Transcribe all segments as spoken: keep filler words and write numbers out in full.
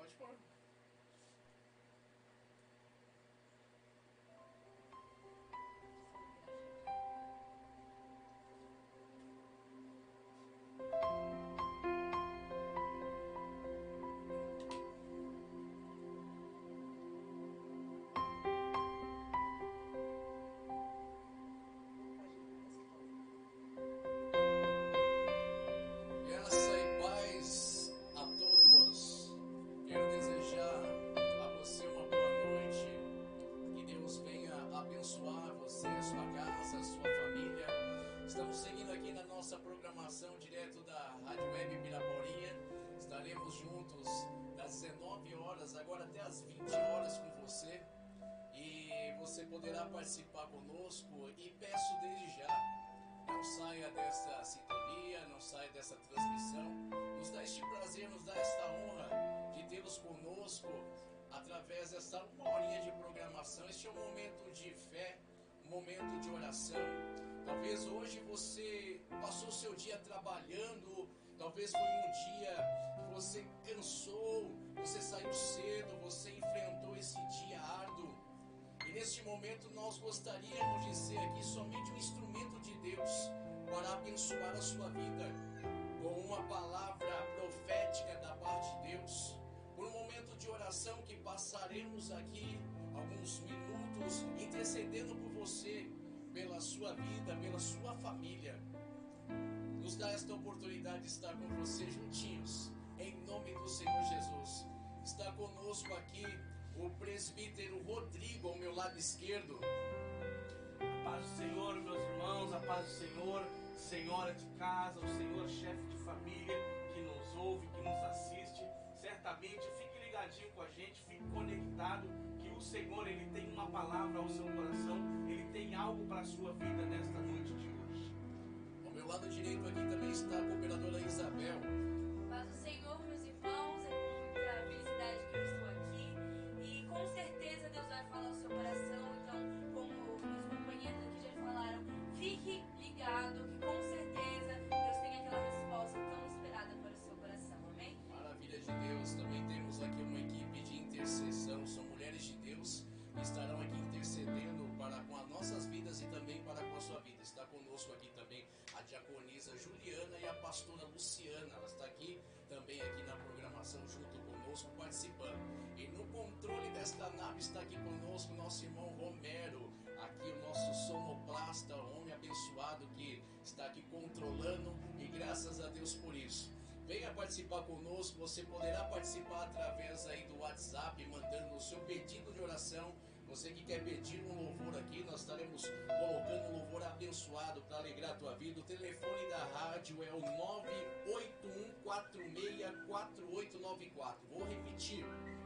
Pode pôr. Direto da Rádio Web Piraporinha, estaremos juntos das dezenove horas, agora até as vinte horas com você, e você poderá participar conosco. E peço desde já, não saia desta sintonia, não saia dessa transmissão, nos dá este prazer, nos dá esta honra de tê-los conosco através desta uma horinha de programação. Este é um momento de fé, um momento de oração. Talvez hoje você passou o seu dia trabalhando, talvez foi um dia que você cansou, você saiu cedo, você enfrentou esse dia árduo. E neste momento nós gostaríamos de ser aqui somente um instrumento de Deus para abençoar a sua vida, com uma palavra profética da parte de Deus, por um momento de oração que passaremos aqui alguns minutos intercedendo por você, pela sua vida, pela sua família. Nos dá esta oportunidade de estar com você juntinhos, em nome do Senhor Jesus. Está conosco aqui o presbítero Rodrigo, ao meu lado esquerdo. A paz do Senhor, meus irmãos, a paz do Senhor, senhora de casa, o Senhor chefe de família que nos ouve, que nos assiste. Certamente fique ligadinho com a gente, fique conectado, que o Senhor, Ele tem uma palavra ao seu coração, Ele tem algo para a sua vida nesta noite de hoje. Ao meu lado direito aqui também está a cooperadora Isabel. Paz do Senhor, meus irmãos, é com muita felicidade que eu estou aqui, e com certeza Deus vai falar ao seu coração. Então, como meus companheiros aqui já falaram, fique ligado, que com certeza Deus tem aquela resposta tão esperada para o seu coração, amém? Maravilha de Deus. Também temos aqui uma equipe de intercessão, são mulheres de Deus que estarão aqui intercedendo para com as nossas vidas e também para com a sua vida. Está conosco aqui também a diaconisa Juliana e a pastora Luciana. Ela está aqui também aqui na programação junto conosco, participando. E no controle desta nave está aqui conosco o nosso irmão Romero, aqui o nosso sonoplasta, homem abençoado que está aqui controlando, e graças a Deus por isso. Venha participar conosco, você poderá participar através aí do WhatsApp, mandando o seu pedido de oração. Você que quer pedir um louvor aqui, nós estaremos colocando um louvor abençoado para alegrar a tua vida. O telefone da rádio é o nove oito um quatro seis quatro oito nove quatro. Vou repetir,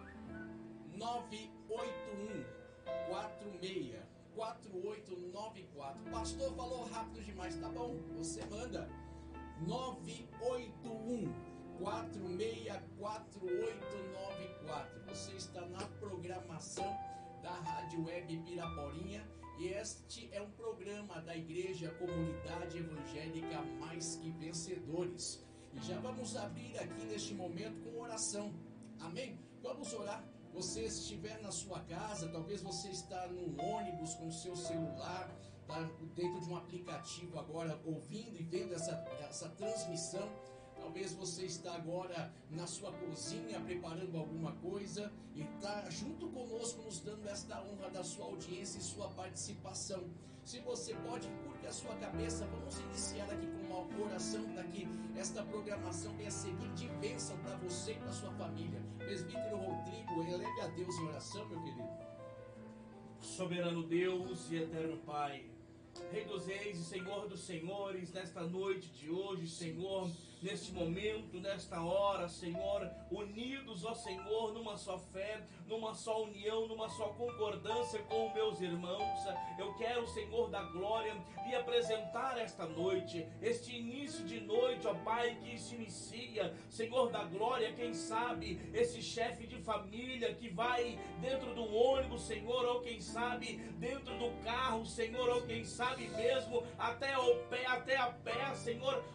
nove oito um quatro seis quatro oito nove quatro. Pastor, falou rápido demais, tá bom? Você manda nove oito um quatro seis quatro oito nove quatro. Você está na programação da Rádio Web Piraporinha, e este é um programa da Igreja Comunidade Evangélica Mais Que Vencedores. E já vamos abrir aqui neste momento com oração, amém? Vamos orar. Você estiver na sua casa, talvez você está no ônibus com o seu celular, está dentro de um aplicativo agora, ouvindo e vendo essa, essa transmissão. Talvez você está agora na sua cozinha preparando alguma coisa e está junto conosco nos dando esta honra da sua audiência e sua participação. Se você pode, curte a sua cabeça, vamos iniciar aqui com uma oração para que esta programação venha seguir de bênção para você e para sua família. Presbítero Rodrigo, eleve a Deus em oração, meu querido. Soberano Deus e eterno Pai, Rei dos Reis e Senhor dos Senhores, nesta noite de hoje, Senhor, neste momento, nesta hora, Senhor, unidos, ó Senhor, numa só fé, numa só união, numa só concordância com meus irmãos, eu quero, Senhor da glória, lhe apresentar esta noite, este início de noite, ó Pai, que se inicia, Senhor da glória, quem sabe, esse chefe de família que vai dentro do ônibus, Senhor, ou quem sabe, dentro do carro, Senhor, ou quem sabe, sabe mesmo, até, ao pé, até a pé, Senhor, ouvindo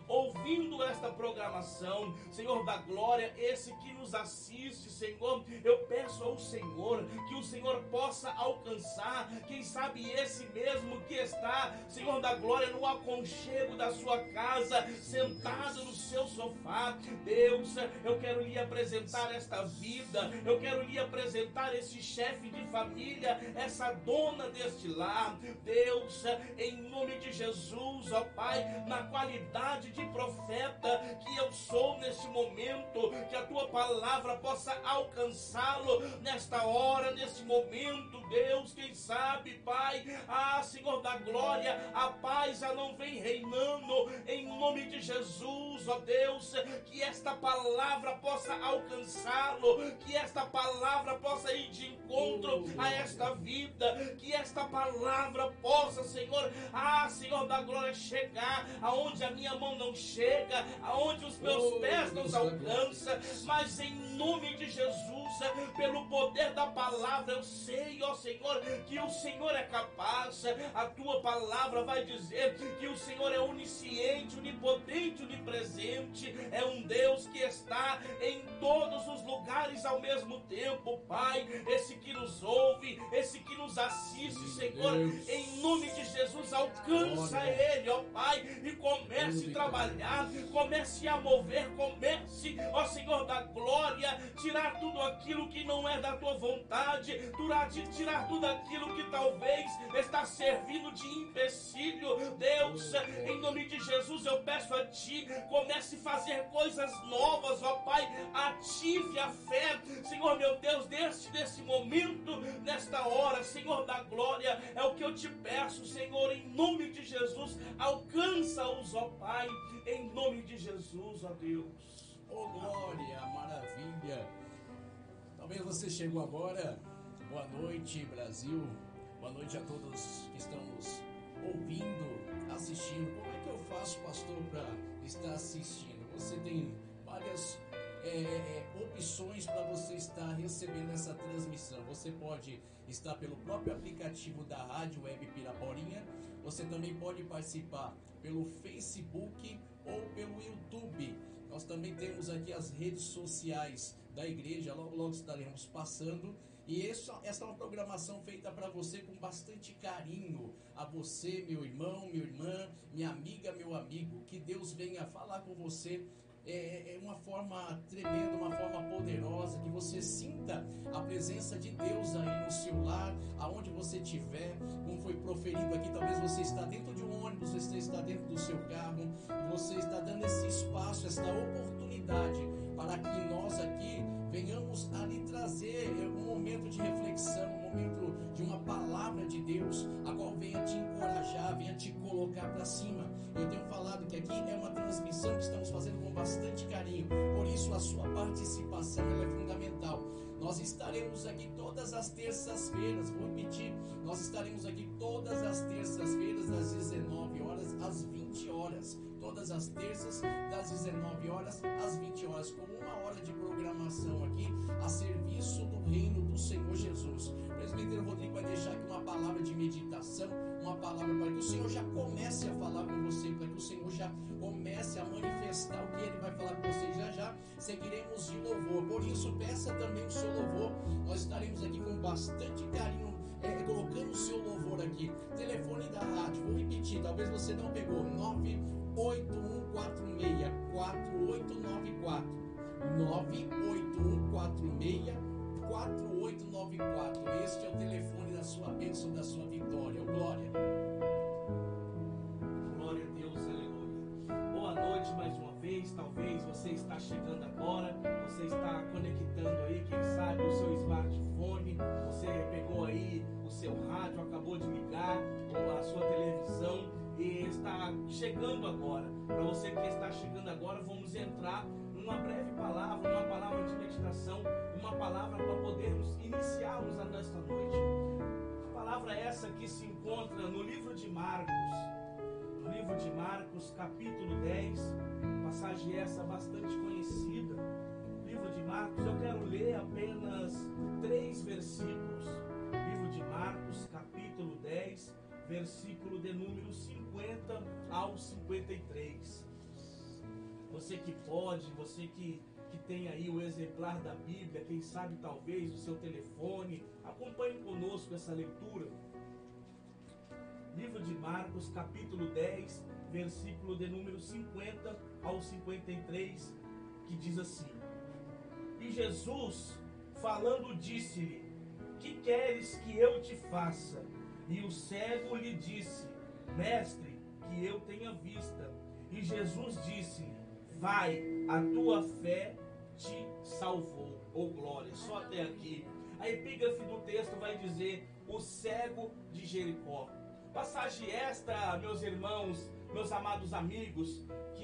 ouvindo esta programação, Senhor da glória, esse que nos assiste, Senhor, eu peço ao Senhor que o Senhor possa alcançar, quem sabe esse mesmo que está, Senhor da glória, no aconchego da sua casa, sentado no seu sofá. Deus, eu quero lhe apresentar esta vida, eu quero lhe apresentar esse chefe de família, essa dona deste lar. Deus, em nome de Jesus, ó Pai, na qualidade de profeta que eu sou neste momento, que a tua palavra possa alcançá-lo nesta hora, neste momento. Deus, quem sabe, Pai, ah, Senhor da glória, a paz já não vem reinando, em nome de Jesus, ó Deus, que esta palavra possa alcançá-lo, que esta palavra possa ir de encontro a esta vida, que esta palavra possa, Senhor, ah, Senhor da glória, chegar aonde a minha mão não chega, aonde os meus pés não alcançam, mas em nome de Jesus, pelo poder da palavra, eu sei, ó Senhor, que o Senhor é capaz. A tua palavra vai dizer que o Senhor é onisciente, onipotente, onipresente, é um Deus que está em todos os lugares ao mesmo tempo. Pai, esse que nos ouve, esse que nos assiste, Senhor, em nome de Jesus, alcança ele, ó Pai, e comece a trabalhar, comece a mover, comece, ó Senhor da glória, tirar tudo aquilo que não é da tua vontade, tirar, tirar tudo aquilo que talvez está servindo de empecilho. Deus, em nome de Jesus, eu peço a ti, comece a fazer coisas novas, ó Pai, ative a fé, Senhor meu Deus, deste, desse momento, nesta hora, Senhor da glória, é o que eu te peço, Senhor, em nome de Jesus, alcança-os, ó Pai, em nome de Jesus, ó Deus. Oh glória, maravilha. Talvez você chegou agora. Boa noite, Brasil. Boa noite a todos que estão nos ouvindo, assistindo. Como é que eu faço, pastor, para estar assistindo? Você tem várias é, é, opções para você estar recebendo essa transmissão. Você pode estar pelo próprio aplicativo da Rádio Web Piraporinha. Você também pode participar pelo Facebook ou pelo YouTube. Nós também temos aqui as redes sociais da igreja, logo logo estaremos passando. E essa, essa é uma programação feita para você com bastante carinho. A você, meu irmão, minha irmã, minha amiga, meu amigo. Que Deus venha falar com você é, é uma forma tremenda, uma forma poderosa. Que você sinta a presença de Deus aí no seu lar, aonde você estiver. Como foi proferido aqui, talvez você está dentro de um ônibus, você está dentro do seu carro. Você está dando esse espaço, essa oportunidade para que nós aqui venhamos a lhe trazer um momento de reflexão, um momento de uma palavra de Deus, a qual venha te encorajar, venha te colocar para cima. Eu tenho falado que aqui é uma transmissão que estamos fazendo com bastante carinho, por isso a sua participação ela é fundamental. Nós estaremos aqui todas as terças-feiras, vou repetir, nós estaremos aqui todas as terças-feiras, das dezenove horas às vinte horas. Todas as terças, das dezenove horas às vinte horas, com uma hora de programação aqui, a serviço do reino do Senhor Jesus. O presbítero Rodrigo vai deixar aqui uma palavra de meditação, uma palavra para que o Senhor já comece a falar com você, para que o Senhor já comece a manifestar o que Ele vai falar com você. Já já seguiremos de louvor, por isso peça também o seu louvor. Nós estaremos aqui com bastante carinho, é, colocando o seu louvor aqui. Telefone da rádio, vou repetir, talvez você não pegou, nove oito um quatro seis quatro oito nove quatro, nove oito um quatro seis quatro oito nove quatro. Este é o telefone da sua bênção, da sua vitória. Oh, glória. Glória a Deus, aleluia. Boa noite mais uma vez. Talvez você está chegando agora, você está conectando aí, quem sabe, o seu smartphone, você pegou aí o seu rádio, acabou de ligar, ou a sua televisão, e está chegando agora. Para você que está chegando agora, vamos entrar numa breve palavra, uma palavra de meditação, uma palavra para podermos iniciarmos a nesta noite. A palavra essa que se encontra no livro de Marcos, no livro de Marcos, capítulo dez, passagem essa bastante conhecida. Livro de Marcos, eu quero ler apenas três versículos. Livro de Marcos, capítulo dez, versículo de número cinquenta ao cinquenta e três. Você que pode, você que, que tem aí o exemplar da Bíblia, quem sabe talvez o seu telefone, acompanhe conosco essa leitura. Livro de Marcos, capítulo dez, versículo de número cinquenta ao cinquenta e três, que diz assim: E Jesus, falando, disse-lhe: Que queres que eu te faça? E o cego lhe disse: Mestre, que eu tenha vista. E Jesus disse-lhe: Vai, a tua fé te salvou. Oh glória, só até aqui. A epígrafe do texto vai dizer: o cego de Jericó. Passagem esta, meus irmãos, meus amados amigos,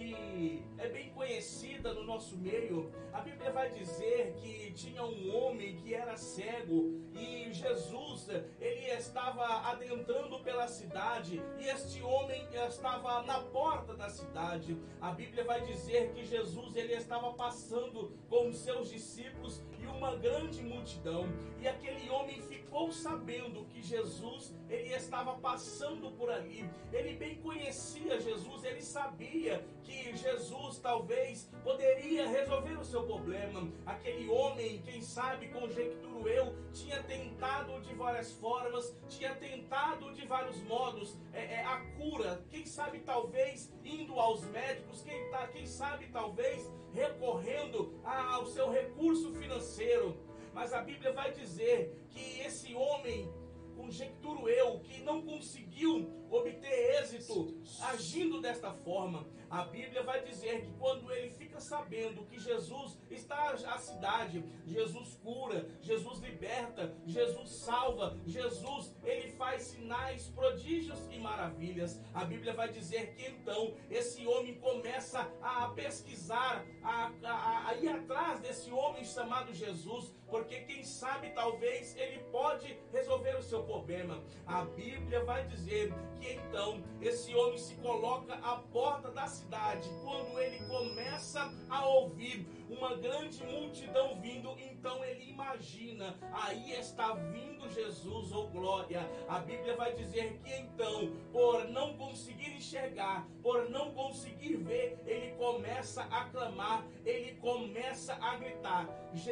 que é bem conhecida no nosso meio. A Bíblia vai dizer que tinha um homem que era cego e Jesus, ele estava adentrando pela cidade e este homem estava na porta da cidade. A Bíblia vai dizer que Jesus, ele estava passando com os seus discípulos e uma grande multidão, e aquele homem ficou sabendo que Jesus, ele estava passando por ali. Ele bem conhecia Jesus, ele sabia que Jesus talvez poderia resolver o seu problema. Aquele homem, quem sabe, conjecturo eu, tinha tentado de várias formas, tinha tentado de vários modos é, é, a cura, quem sabe talvez indo aos médicos, quem, tá, quem sabe talvez recorrendo ao seu recurso financeiro. Mas a Bíblia vai dizer que esse homem, conjecturo eu, que não conseguiu obter êxito agindo desta forma. A Bíblia vai dizer que quando ele fica sabendo que Jesus está à cidade, Jesus cura, Jesus liberta, Jesus salva, Jesus, ele faz sinais, prodígios e maravilhas. A Bíblia vai dizer que então esse homem começa a pesquisar, a, a, a ir atrás desse homem chamado Jesus, porque quem sabe talvez ele pode resolver o seu problema. A Bíblia vai dizer que então esse homem se coloca à porta da cidade. Quando ele começa a ouvir uma grande multidão vindo, então ele imagina: aí está vindo Jesus, oh glória. A Bíblia vai dizer que então, por não conseguir enxergar, por não conseguir ver, ele começa a clamar, ele começa a gritar: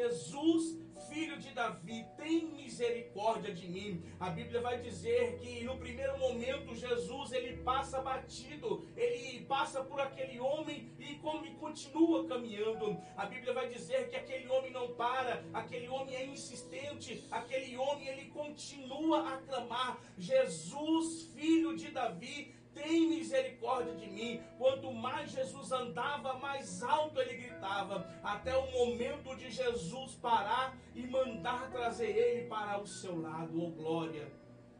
Jesus, Filho de Davi, tem misericórdia de mim. A Bíblia vai dizer que no primeiro momento Jesus, ele passa batido, ele passa por aquele homem e como continua caminhando. A Bíblia vai dizer que aquele homem não para, aquele homem é insistente, aquele homem ele continua a clamar: Jesus, Filho de Davi, tem misericórdia de mim. Quanto mais Jesus andava, mais alto ele gritava, até o momento de Jesus parar e mandar trazer ele para o seu lado. Oh glória!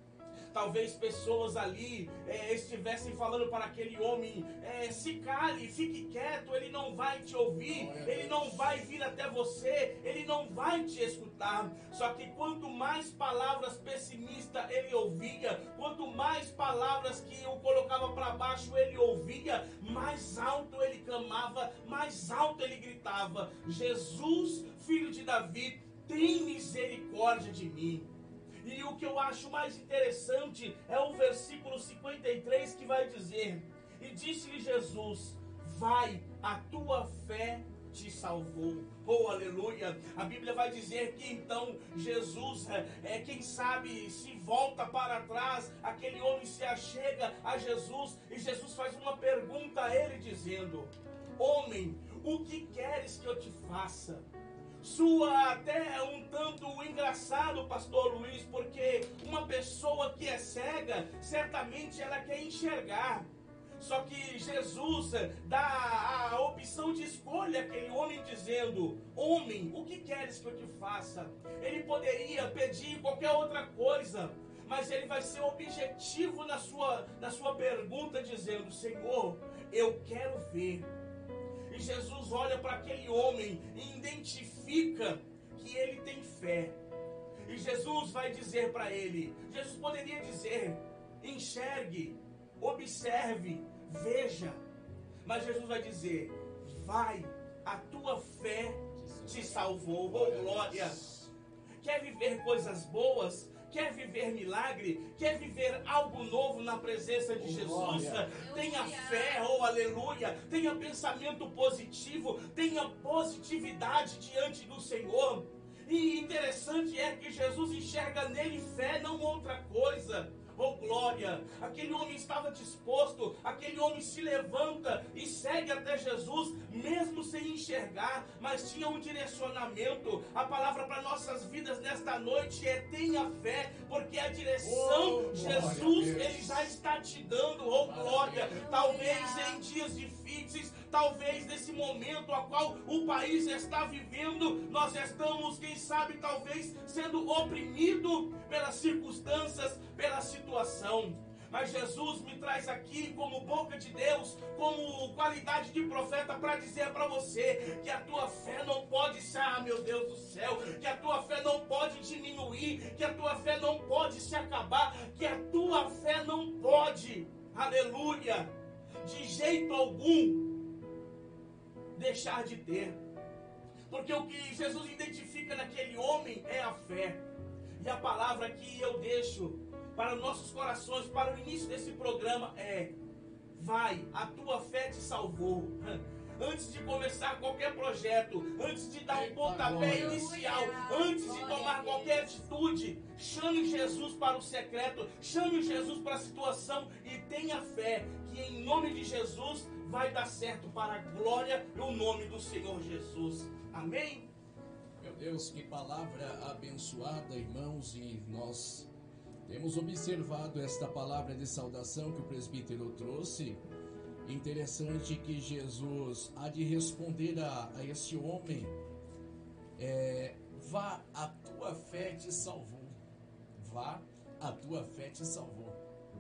Talvez pessoas ali é, estivessem falando para aquele homem: é, se cale, fique quieto, ele não vai te ouvir, ele não vai vir até você, ele não vai te escutar. Só que quanto mais palavras pessimistas ele ouvia, quanto mais palavras que o colocava para baixo ele ouvia, mais alto ele clamava, mais alto ele gritava: Jesus, Filho de Davi, tem misericórdia de mim. E o que eu acho mais interessante é o versículo cinquenta e três, que vai dizer: E disse-lhe Jesus: Vai, a tua fé te salvou. Oh, aleluia! A Bíblia vai dizer que então Jesus, é, é, quem sabe, se volta para trás, aquele homem se achega a Jesus, e Jesus faz uma pergunta a ele dizendo: Homem, o que queres que eu te faça? Sua até um tanto engraçado, pastor Luiz, porque uma pessoa que é cega, certamente ela quer enxergar. Só que Jesus dá a opção de escolha àquele homem dizendo: Homem, o que queres que eu te faça? Ele poderia pedir qualquer outra coisa, mas ele vai ser objetivo na sua, na sua pergunta, dizendo: Senhor, eu quero ver. E Jesus olha para aquele homem e identifica que ele tem fé. E Jesus vai dizer para ele, Jesus poderia dizer: enxergue, observe, veja. Mas Jesus vai dizer: vai, a tua fé te salvou. Oh glória! Quer viver coisas boas? quer viver milagre, quer viver algo novo na presença de Jesus, tenha fé, oh aleluia, tenha pensamento positivo, tenha positividade diante do Senhor. E interessante é que Jesus enxerga nele fé, não outra coisa. Oh glória, aquele homem estava disposto, aquele homem se levanta e segue até Jesus, mesmo sem enxergar, mas tinha um direcionamento. A palavra para nossas vidas nesta noite é: tenha fé, porque a direção, oh, Jesus, Ele já está te dando. Oh glória, talvez em dias difíceis, talvez nesse momento a qual o país está vivendo, nós estamos, quem sabe, talvez sendo oprimido pelas circunstâncias, pela situação. Mas Jesus me traz aqui como boca de Deus, como qualidade de profeta, para dizer para você que a tua fé não pode ser, ah meu Deus do céu, que a tua fé não pode diminuir, que a tua fé não pode se acabar, que a tua fé não pode, aleluia, de jeito algum deixar de ter. Porque o que Jesus identifica naquele homem é a fé. E a palavra que eu deixo para nossos corações, para o início desse programa é: vai, a tua fé te salvou. Antes de começar qualquer projeto, antes de dar um pontapé inicial, antes de tomar qualquer atitude, chame Jesus para o secreto, chame Jesus para a situação e tenha fé que em nome de Jesus vai dar certo para a glória e o nome do Senhor Jesus. Amém? Meu Deus, que palavra abençoada, irmãos, e nós temos observado esta palavra de saudação que o presbítero trouxe. Interessante que Jesus há de responder a, a esse homem, é, vá, a tua fé te salvou. Vá, a tua fé te salvou.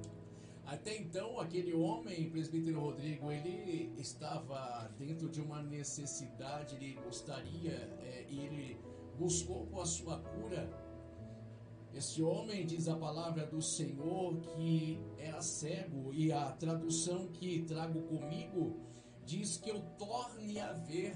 Até então, aquele homem, presbítero Rodrigo, ele estava dentro de uma necessidade, ele gostaria, é, ele buscou com a sua cura. Esse homem, diz a palavra do Senhor, que era cego, e a tradução que trago comigo diz que eu torne a ver.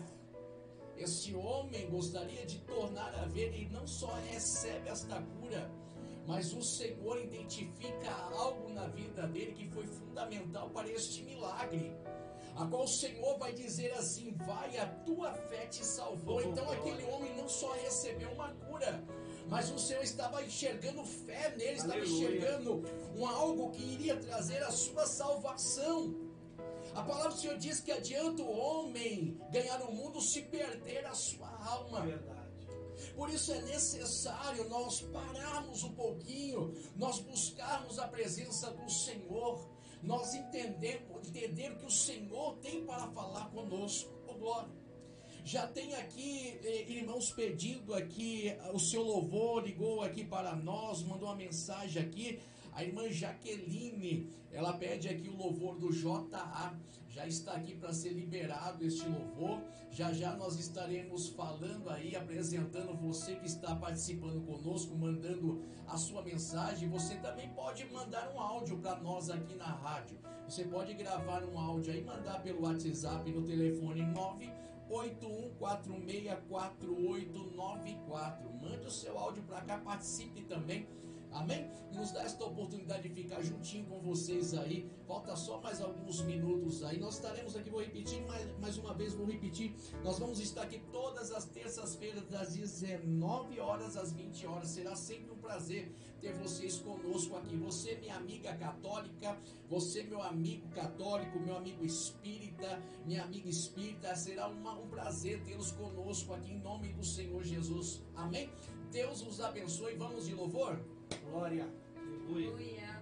Esse homem gostaria de tornar a ver, e não só recebe esta cura, mas o Senhor identifica algo na vida dele que foi fundamental para este milagre, a qual o Senhor vai dizer assim: vai, a tua fé te salvou. Então aquele homem não só recebeu uma cura, mas o Senhor estava enxergando fé nele, estava Aleluia. enxergando um algo que iria trazer a sua salvação. A palavra do Senhor diz que adianta o homem ganhar o mundo se perder a sua alma. Verdade. Por isso é necessário nós pararmos um pouquinho, nós buscarmos a presença do Senhor, nós entendermos, entender o que o Senhor tem para falar conosco. Oh, glória. Já tem aqui eh, irmãos pedindo aqui, o seu louvor ligou aqui para nós, mandou uma mensagem aqui. A irmã Jaqueline, ela pede aqui o louvor do J A, já está aqui para ser liberado este louvor. Já já nós estaremos falando aí, apresentando você que está participando conosco, mandando a sua mensagem. Você também pode mandar um áudio para nós aqui na rádio. Você pode gravar um áudio aí, mandar pelo WhatsApp no telefone nove oito um quatro seis quatro oito nove quatro. Mande o seu áudio para cá, participe também. Amém? Nos dá esta oportunidade de ficar juntinho com vocês aí. Falta só mais alguns minutos aí. Nós estaremos aqui, vou repetir mais, mais uma vez, vou repetir. Nós vamos estar aqui todas as terças-feiras, das dezenove horas às vinte horas. Será sempre um prazer ter vocês conosco aqui. Você, minha amiga católica, você, meu amigo católico, meu amigo espírita, minha amiga espírita, será uma, um prazer tê-los conosco aqui em nome do Senhor Jesus. Amém? Deus os abençoe. Vamos de louvor? Glória. Aleluia. Aleluia.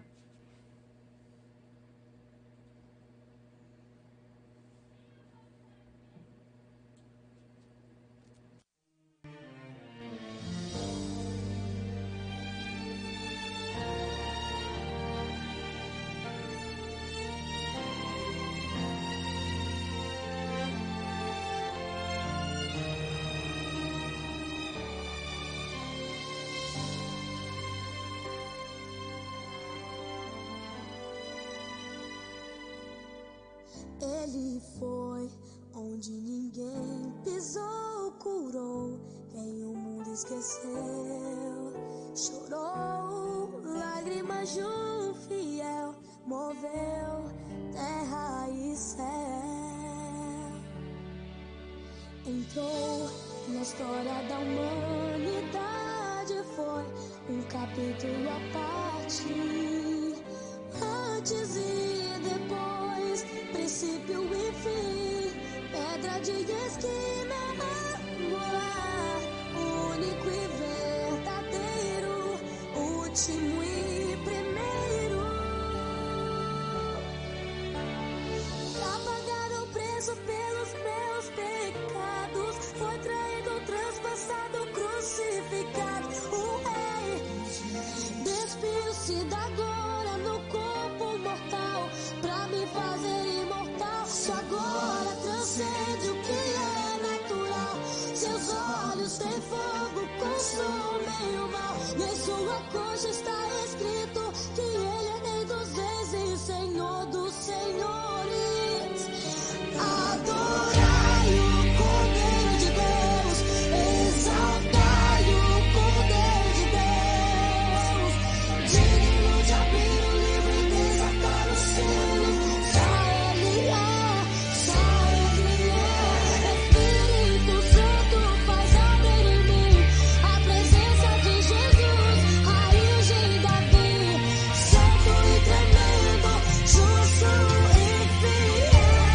Ele foi onde ninguém pisou, curou quem o mundo esqueceu, chorou beijo fiel moveu terra e céu. Entrou na história da humanidade, foi um capítulo à parte. Antes e depois, princípio e fim, pedra de esquina, amor, único e verdadeiro, último e primeiro. Pra pagar o preço pelos meus pecados, foi traído, transpassado, crucificado. O rei despiu-se da glória no corpo mortal, pra me fazer imortal. Sua glória transcende o que é natural. Seus olhos têm fogo, consomem o mal. E em sua coxa está escrito que ele é rei dos reis e senhor dos senhores. Adorai o Cordeiro de Deus, exaltai o Cordeiro de Deus, digno de abrir o livro e desatar o selo. Só ele é, só ele é. Espírito Santo faz arder em mim a presença de Jesus, raiz de Davi, santo e tremendo, justo e fiel.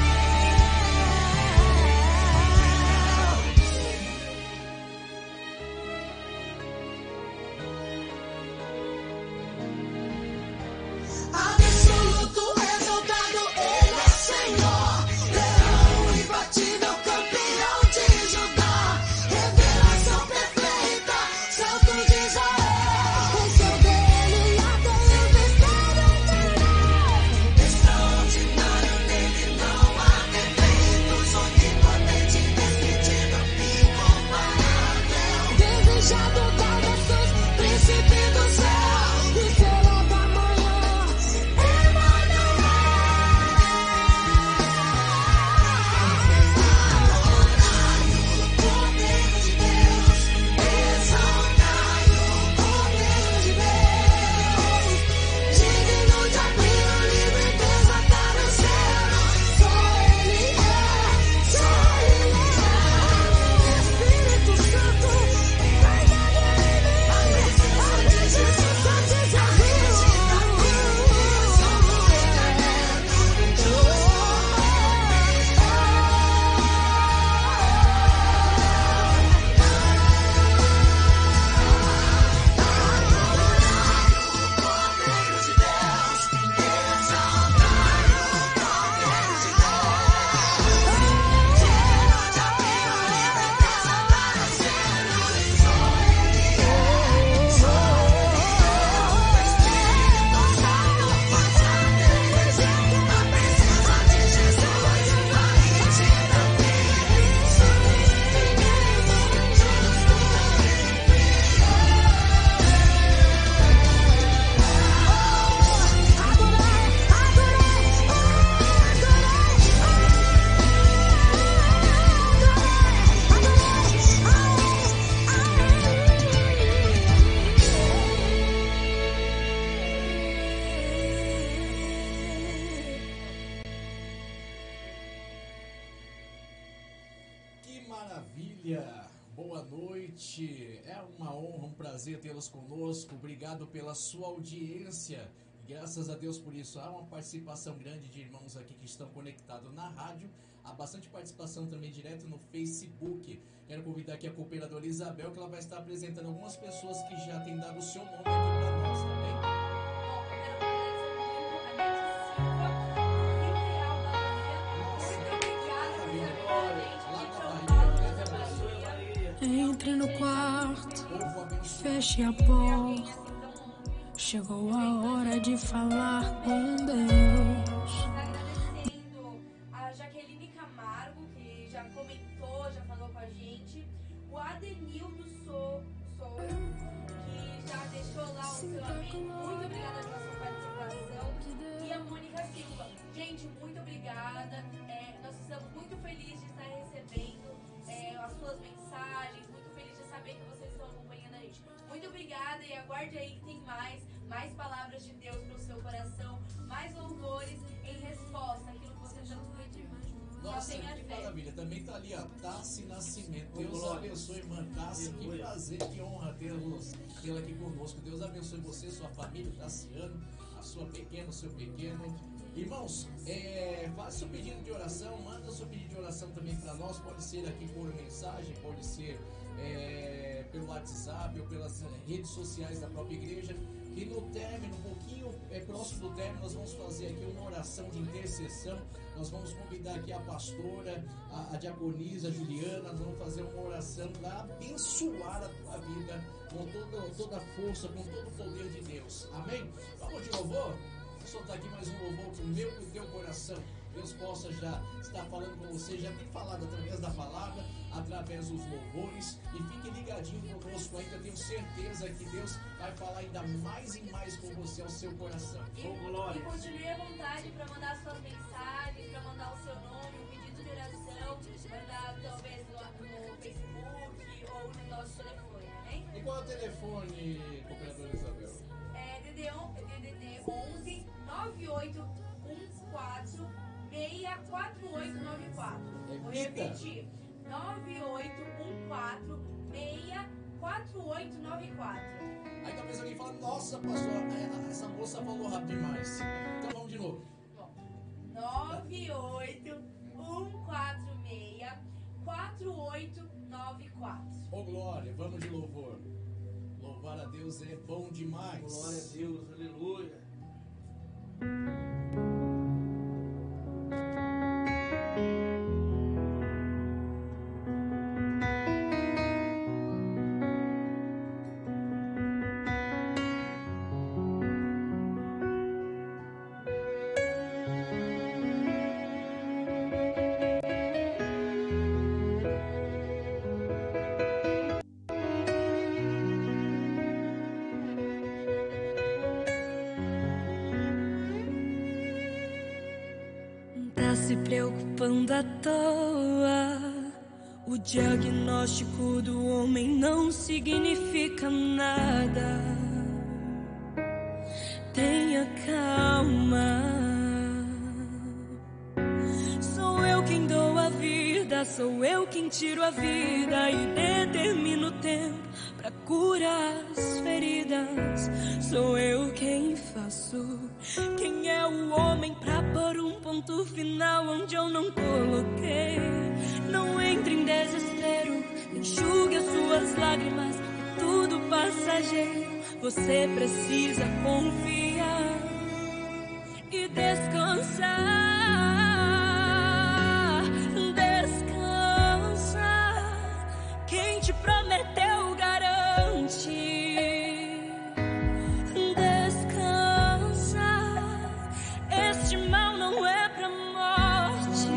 Absoluto, exaltado, ele é Senhor, leão imbatível, campeão de Judá, revelação perfeita, santo de Israel. Em seu dele há Deus mistério eterno, extraordinário, nele não há defeitos, onipotente, indescritível, incomparável, desejado da Jesus, príncipe do céu, estrela da manhã, Emanuel. Adorai o Cordeiro de Deus, exaltai o Cordeiro de Deus, digno de abrir o livro e desatar o selo. Só ele é, só ele é. Espírito Santo, faz arder em mim a presença de Jesus, de Jesus. Que maravilha! Boa noite! É uma honra, um prazer tê-los conosco. Obrigado pela sua audiência. Graças a Deus por isso. Há uma participação grande de irmãos aqui que estão conectados na rádio. Há bastante participação também direto no Facebook. Quero convidar aqui a cooperadora Isabel, que ela vai estar apresentando algumas pessoas que já têm dado o seu nome aqui para nós, tá bem? Entre no quarto, feche a porta. Chegou a hora de falar com Deus. Agradecendo a Jaqueline Camargo, que já comentou, já falou com a gente. O Adenildo Sou, Sou que já deixou lá o seu amém. Muito obrigada pela sua participação. E a Mônica Silva. Gente, muito obrigada. É, nós estamos muito felizes de estar recebendo é, as suas mensagens. Muito felizes de saber que vocês estão acompanhando a gente. Muito obrigada e aguarde aí que tem mais. mais palavras de Deus para o seu coração, mais louvores em resposta àquilo que você tanto pediu. Nossa, Só tenha que fé. maravilha. Também tá ali, ó, Tassi Nascimento. Oh, Deus glória. abençoe, irmã Tassi. Que Aleluia. prazer, que honra tê-los tê-la aqui conosco. Deus abençoe você, sua família, o Tassiano, a sua pequena, o seu pequeno. Irmãos, é, faça seu pedido de oração, manda seu pedido de oração também para nós. Pode ser aqui por mensagem, pode ser é, pelo WhatsApp ou pelas é, redes sociais da própria igreja. E no término, um pouquinho é, próximo do término, nós vamos fazer aqui uma oração de intercessão. Nós vamos convidar aqui a pastora, a, a diaconisa, a Juliana. Nós vamos fazer uma oração para abençoar a tua vida com toda, toda a força, com todo o poder de Deus. Amém? Vamos de louvor? Vou soltar aqui mais um louvor para o meu e o teu coração. Deus possa já estar falando com você, já tem falado através da palavra, através dos louvores. E fique ligadinho conosco ainda, tenho certeza que Deus vai falar ainda mais e mais com você ao seu coração. E, Oh, glória. e continue à vontade para mandar suas mensagens, para mandar o seu nome, um pedido de oração, mandar talvez no, no Facebook ou no nosso telefone, amém? E qual é o telefone, cooperadora Isabel? É D D onze nove oito um quatro seis quatro oito nove quatro. Vou Repita. repetir. nove oito um quatro seis quatro oito nove quatro. Aí talvez alguém fale, nossa, pastor, é, essa moça falou rápido demais. Então vamos de novo. Bom, nove oito um quatro seis quatro oito nove quatro. Ô glória, vamos de louvor. Louvar a Deus é bom demais. Glória a Deus, aleluia. Tá se preocupando à toa. O diagnóstico do homem não significa nada. Tenha calma. Sou eu quem dou a vida, sou eu quem tiro a vida e determino o tempo pra curar as feridas. Sou eu quem faço. Quem é o homem pra pôr um ponto final onde eu não coloquei? Não entre em desespero, enxugue as suas lágrimas, é tudo passageiro. Você precisa confiar e descansar. Descansa, quem te prometeu garante. Este mal não é pra morte.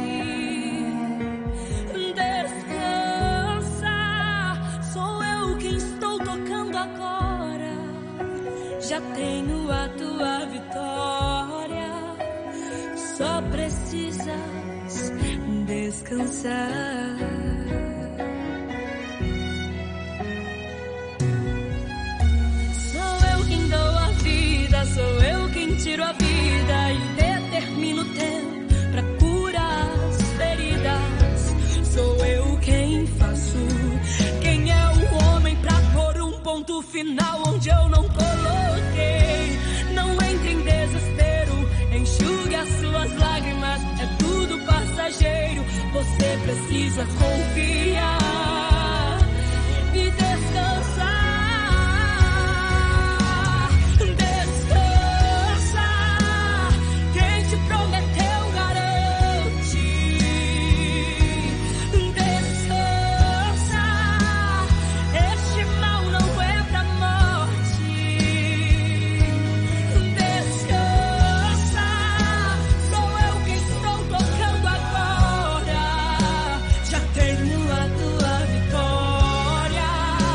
Descansa, sou eu quem estou tocando agora. Já tenho a tua vitória. Só precisas descansar. Sou eu quem dou a vida, sou eu quem tiro a vida e determino o tempo pra curar as feridas. Sou eu quem faço. Quem é o homem pra pôr um ponto final onde eu não coloquei? Não entre em desespero, enxugue as suas lágrimas, é tudo passageiro. Você precisa confiar e descansar. Tenho a tua vitória.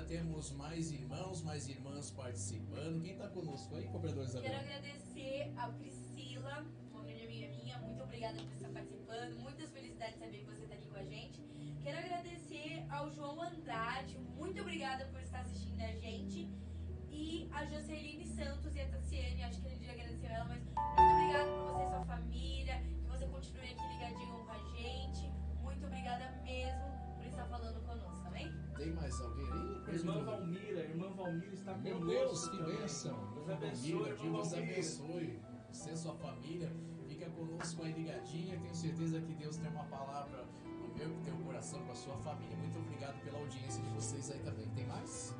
temos mais irmãos, mais irmãs participando. Quem está conosco aí, cooperador Isabel? Quero agradecer a Priscila, uma grande amiga minha. Muito obrigada por estar participando. Muitas felicidades de saber que você está aqui com a gente. Quero agradecer ao João Andrade. Muito obrigada por estar assistindo a gente. E a Joceline Santos e a Tassiane. Acho que ele já agradeceu ela, mas muito obrigada por você e sua família. Que você continue aqui ligadinho com a gente. Muito obrigada mesmo por estar falando conosco, amém? Tem mais alguém aí? Irmã Valmira, irmã Valmira está Meu conosco. Deus, que também. bênção. Deus abençoe, Valmira, irmã Deus Valmira. abençoe. Você e sua família. Fica conosco aí ligadinha. Tenho certeza que Deus tem uma palavra no meu e teu coração para a sua família. Muito obrigado pela audiência de vocês aí também. Tem mais?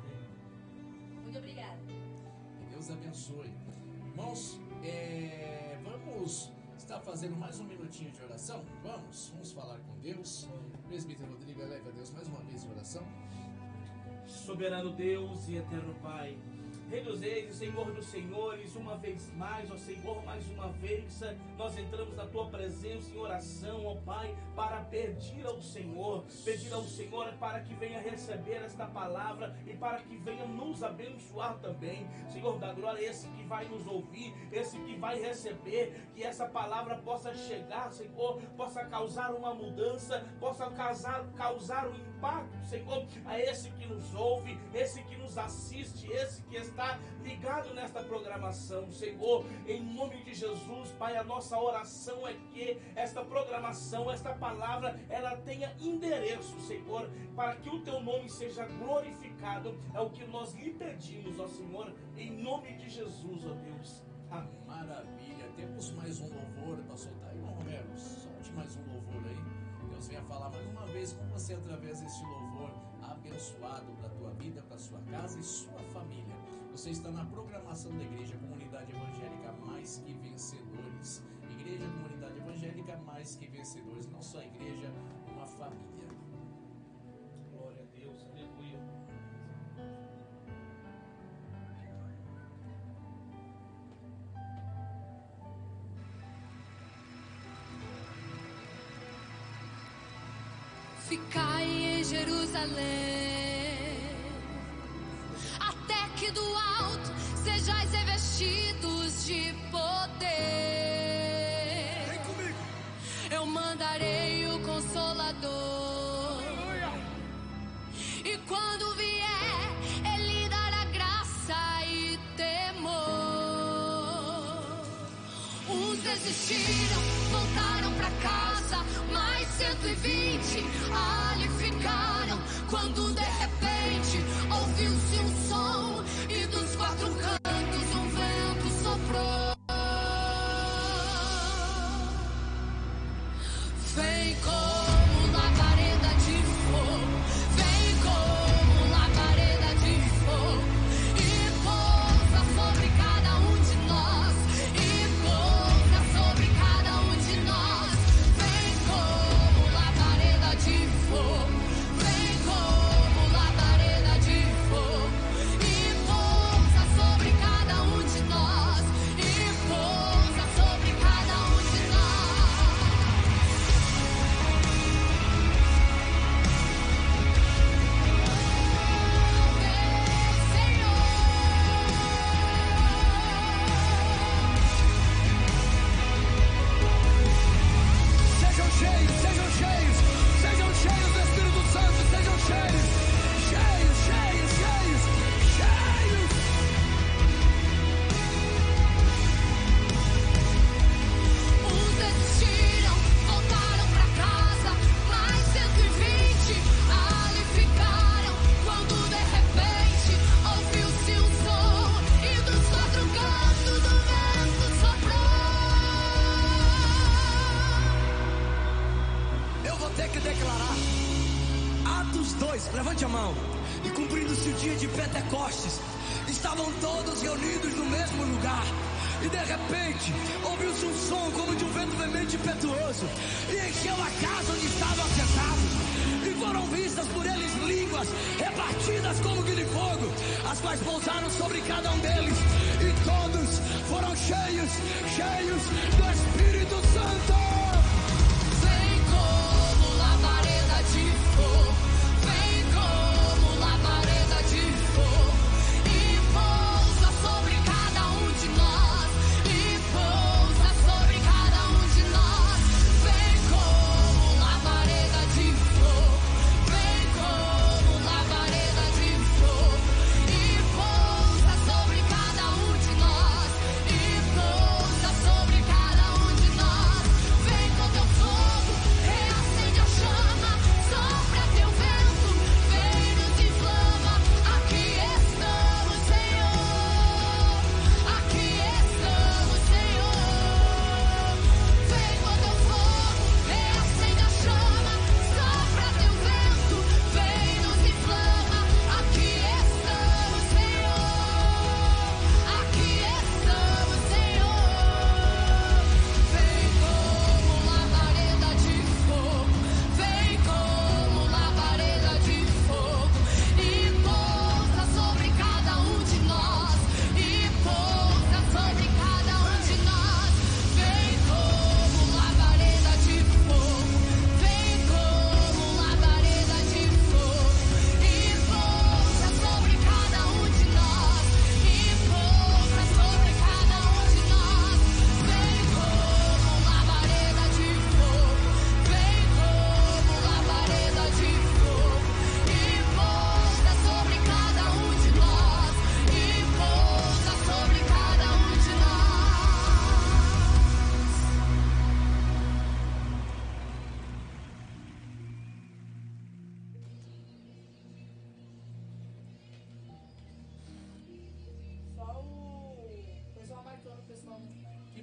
Muito obrigada. Que Deus abençoe. Irmãos, é, vamos estar fazendo mais um minutinho de oração? Vamos? Vamos falar com Deus. Presbítero Rodrigo, eleve a Deus mais uma vez em oração. Soberano Deus e eterno Pai, Rei dos Reis e Senhor dos Senhores, uma vez mais, ó Senhor, mais uma vez, nós entramos na Tua presença em oração, ó Pai, para pedir ao Senhor, pedir ao Senhor para que venha receber esta palavra e para que venha nos abençoar também. Senhor da glória, esse que vai nos ouvir, esse que vai receber, que essa palavra possa chegar, Senhor, possa causar uma mudança, possa causar, causar um impacto, Senhor, a esse que nos ouve, esse que nos assiste, esse que está ligado nesta programação, Senhor, em nome de Jesus, Pai, a nossa oração é que esta programação, esta palavra, ela tenha endereço, Senhor, para que o Teu nome seja glorificado, é o que nós lhe pedimos, ó Senhor, em nome de Jesus, ó Deus. Amém. Maravilha. Temos mais um louvor para soltar. Irmão Romero, solte mais um louvor aí. Deus venha falar mais uma vez com você através deste louvor abençoado para a tua vida, para a sua casa e sua família. Você está na programação da Igreja Comunidade Evangélica Mais Que Vencedores. Igreja Comunidade Evangélica Mais Que Vencedores. Não só a igreja, uma família. Glória a Deus, aleluia. Ficai em Jerusalém, até que do alto sejais revestidos de poder. Vem comigo. Eu mandarei o Consolador. Aleluia. E quando vier, Ele dará graça e temor. Uns desistiram, voltaram pra casa, mais cento e vinte ali ficaram, quando de repente ouviu-se um som e dos quatro cantos um vento soprou. Vem como labareda de fogo, vem como labareda de fogo, e pousa sobre cada um de nós, e pousa sobre cada um de nós. Vem como labareda de fogo, vem como labareda de fogo, e pousa sobre cada um de nós, e pousa sobre cada um de nós. Sejam cheios, sejam cheios, sejam cheios do Espírito Santo, sejam cheios, cheios, cheios, cheios, cheios. Uns desistiram, voltaram pra casa, mais cento e vinte ali ficaram, quando de repente ouviu-se um som e dos quatro cantos do vento soprou. Eu vou ter que declarar. Atos dois, levante a mão. E cumprindo-se o dia de Pentecostes, estavam todos reunidos no mesmo lugar. E de repente, ouviu-se um som como de um vento veemente e impetuoso, e encheu a casa onde estavam assentados. E foram vistas por eles línguas repartidas como que de fogo, as quais pousaram sobre cada um deles. E todos foram cheios, cheios do Espírito Santo. Vem como labareda de fogo, vem como labareda de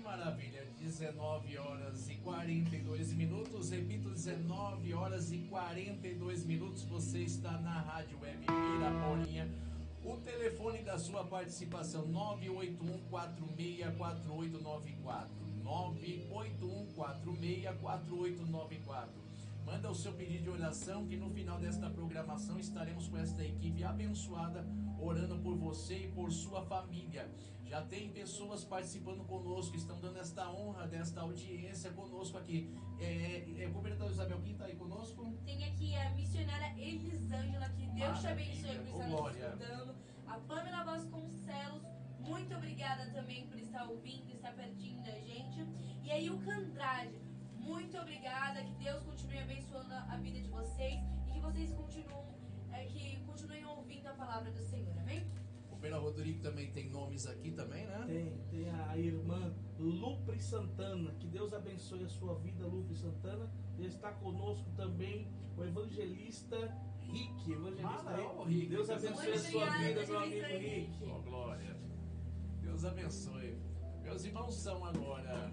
maravilha, dezenove horas e quarenta e dois minutos, repito, dezenove horas e quarenta e dois minutos, você está na Rádio Web Mirapolinha. O telefone da sua participação, nove oito um quatro seis quatro oito nove quatro, nove oito um quatro seis quatro oito nove quatro. Manda o seu pedido de oração, que no final desta programação estaremos com esta equipe abençoada, orando por você e por sua família. Já tem pessoas participando conosco, estão dando esta honra desta audiência conosco aqui. É, é, Governador Isabel, quem está aí conosco? Tem aqui a missionária Elisângela, que Deus te abençoe por estar nos escutando. A Pamela Vasconcelos, muito obrigada também por estar ouvindo, estar pertinho da gente. E aí o Candrade, muito obrigada, que Deus continue abençoando a vida de vocês e que vocês continuem, é, que continuem ouvindo a palavra do Senhor, amém? O Pena Rodrigo também tem nomes aqui também, né? Tem, tem a irmã Lupri Santana, que Deus abençoe a sua vida, Lupri Santana. E está conosco também o evangelista Rick, evangelista Ah, não, Rick. Rick. Deus abençoe a sua Obrigada, vida, meu amigo evangelista Rick. Rick. Oh, glória. Deus abençoe. Meus irmãos, são agora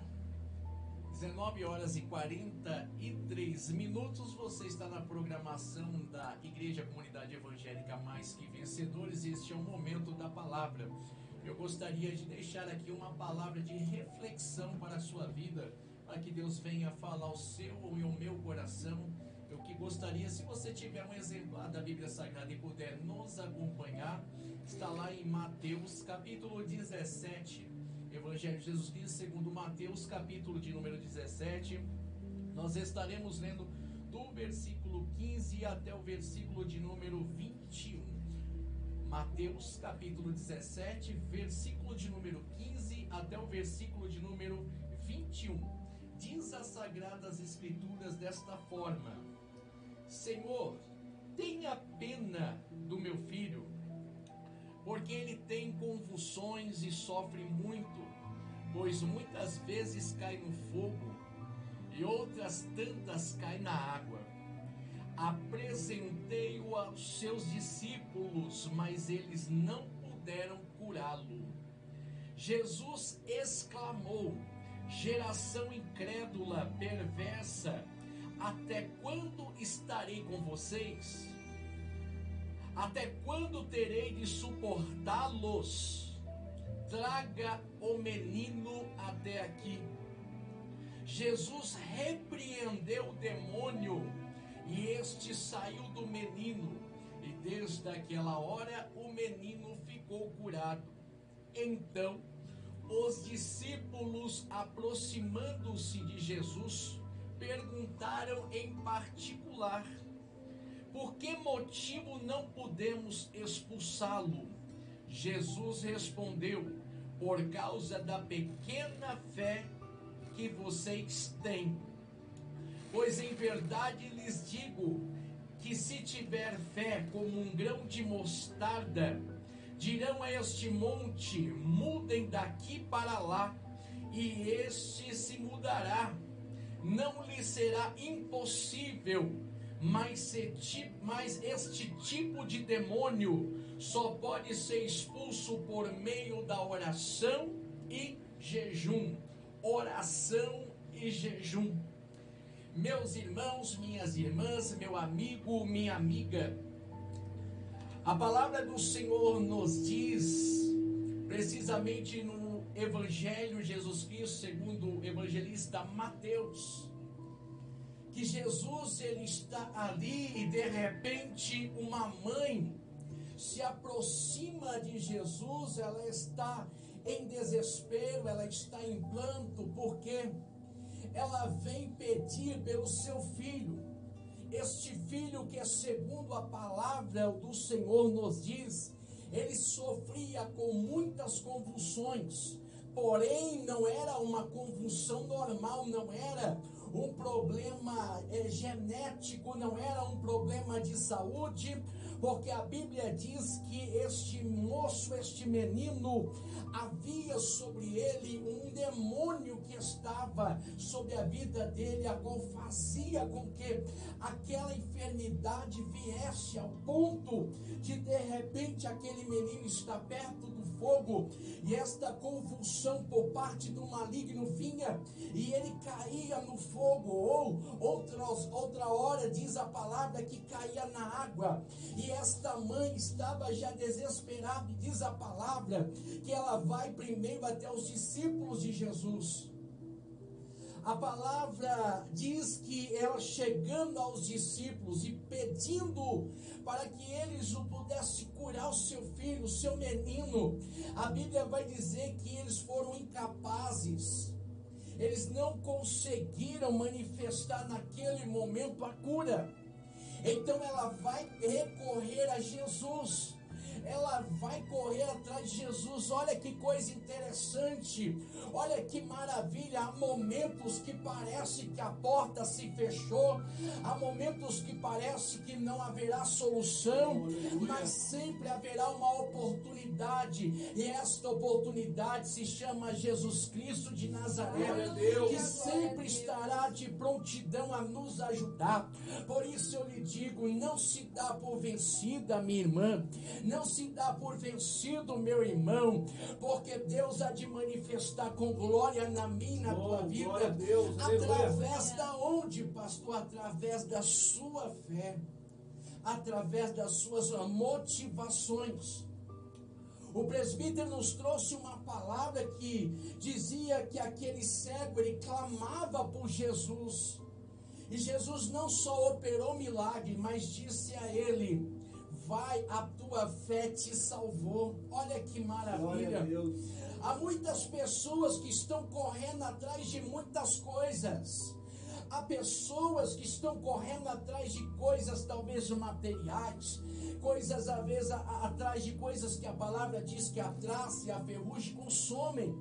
dezenove horas e quarenta e três minutos. Você está na programação da Igreja Comunidade Evangélica Mais Que Vencedores. Este é o momento da palavra. Eu gostaria de deixar aqui uma palavra de reflexão para a sua vida, para que Deus venha falar ao seu e ao meu coração. Eu que gostaria, se você tiver um exemplar da Bíblia Sagrada e puder nos acompanhar, está lá em Mateus capítulo dezessete. Evangelho de Jesus Cristo segundo Mateus, capítulo de número dezessete. Nós estaremos lendo do versículo quinze até o versículo de número vinte e um. Mateus, capítulo dezessete, versículo de número quinze até o versículo de número vinte e um. Diz as Sagradas Escrituras desta forma: Senhor, tenha pena do meu filho, porque ele tem convulsões e sofre muito, pois muitas vezes cai no fogo e outras tantas cai na água. Apresentei-o aos seus discípulos, mas eles não puderam curá-lo. Jesus exclamou: geração incrédula, perversa, até quando estarei com vocês? Até quando terei de suportá-los? Traga o menino até aqui. Jesus repreendeu o demônio e este saiu do menino. E desde aquela hora o menino ficou curado. Então os discípulos, aproximando-se de Jesus, perguntaram em particular: por que motivo não podemos expulsá-lo? Jesus respondeu: por causa da pequena fé que vocês têm. Pois em verdade lhes digo que se tiver fé como um grão de mostarda, dirão a este monte: mudem daqui para lá, e este se mudará. Não lhe será impossível. Mas, se, mas este tipo de demônio só pode ser expulso por meio da oração e jejum. Oração e jejum. Meus irmãos, minhas irmãs, meu amigo, minha amiga, a palavra do Senhor nos diz, precisamente no Evangelho de Jesus Cristo, segundo o evangelista Mateus, que Jesus, ele está ali e de repente uma mãe se aproxima de Jesus. Ela está em desespero, ela está em pranto, porque ela vem pedir pelo seu filho. Este filho que é segundo a palavra do Senhor nos diz, ele sofria com muitas convulsões, porém não era uma convulsão normal, não era um problema é, genético, não era um problema de saúde, porque a Bíblia diz que este moço, este menino, havia sobre ele um demônio que estava sobre a vida dele, a qual fazia com que aquela enfermidade viesse ao ponto de de repente aquele menino estar perto do fogo, e esta convulsão por parte do maligno vinha, e ele caía no fogo, ou outras, outra hora diz a palavra que caía na água, e esta mãe estava já desesperada, e diz a palavra que ela vai primeiro até os discípulos de Jesus. A palavra diz que ela chegando aos discípulos e pedindo para que eles o pudessem curar o seu filho, o seu menino, a Bíblia vai dizer que eles foram incapazes, eles não conseguiram manifestar naquele momento a cura. Então ela vai recorrer a Jesus, ela vai correr atrás de Jesus. Olha que coisa interessante, olha que maravilha. Há momentos que parece que a porta se fechou, há momentos que parece que não haverá solução, mas sempre haverá uma oportunidade, e esta oportunidade se chama Jesus Cristo de Nazaré, que sempre estará de prontidão a nos ajudar. Por isso eu lhe digo, não se dá por vencida, minha irmã, não se dá por vencido, meu irmão, porque Deus há de manifestar com glória na minha, na tua Oh, vida, glória a Deus, através da onde, pastor? Através da sua fé, através das suas motivações. O presbítero nos trouxe uma palavra que dizia que aquele cego, ele clamava por Jesus, e Jesus não só operou milagre, mas disse a ele: vai, a tua fé te salvou. Olha que maravilha. Há muitas pessoas que estão correndo atrás de muitas coisas. Há pessoas que estão correndo atrás de coisas talvez materiais, coisas às vezes a, a, atrás de coisas que a palavra diz que a traça e a ferrugem consomem.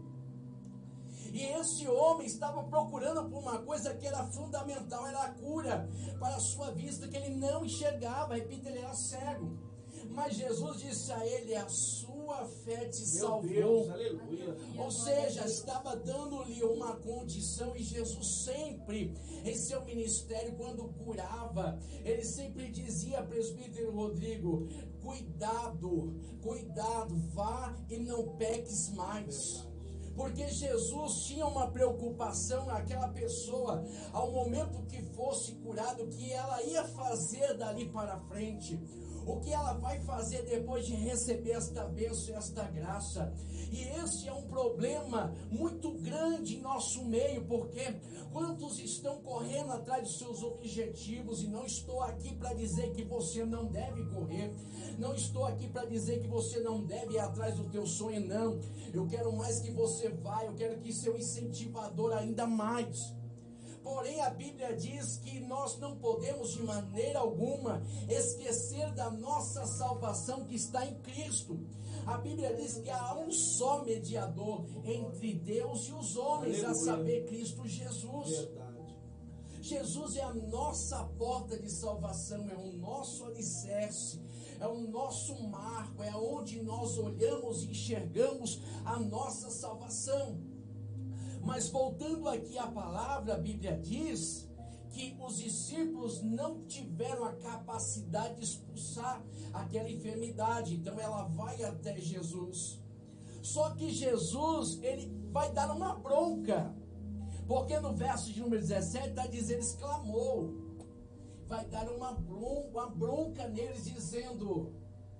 E esse homem estava procurando por uma coisa que era fundamental, era a cura para a sua vista, que ele não enxergava. Repita, ele era cego. Mas Jesus disse a ele: a sua fé te salvou. Deus, aleluia. Ou seja, estava dando-lhe uma condição. E Jesus sempre, em seu ministério, quando curava, ele sempre dizia, presbítero Rodrigo: cuidado, cuidado, vá e não peques mais. Porque Jesus tinha uma preocupação, aquela pessoa, ao momento que fosse curado, o que ela ia fazer dali para frente, o que ela vai fazer depois de receber esta bênção e esta graça. E esse é um problema muito grande em nosso meio, porque quantos estão correndo atrás dos seus objetivos? E não estou aqui para dizer que você não deve correr, não estou aqui para dizer que você não deve ir atrás do teu sonho, não. Eu quero mais que você vá, eu quero que seu incentivador ainda mais. Porém, a Bíblia diz que nós não podemos de maneira alguma esquecer da nossa salvação que está em Cristo. A Bíblia diz que há um só mediador entre Deus e os homens, aleluia, a saber, Cristo Jesus. Verdade. Jesus é a nossa porta de salvação, é o nosso alicerce, é o nosso marco, é onde nós olhamos e enxergamos a nossa salvação. Mas voltando aqui à palavra, a Bíblia diz que os discípulos não tiveram a capacidade de expulsar aquela enfermidade. Então ela vai até Jesus. Só que Jesus, ele vai dar uma bronca. Porque no verso de número dezessete está dizendo, exclamou. Vai dar uma bronca, uma bronca neles, dizendo: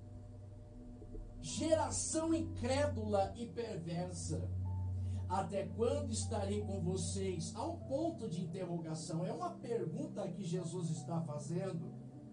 geração incrédula e perversa, até quando estarei com vocês? Há um ponto de interrogação, é uma pergunta que Jesus está fazendo.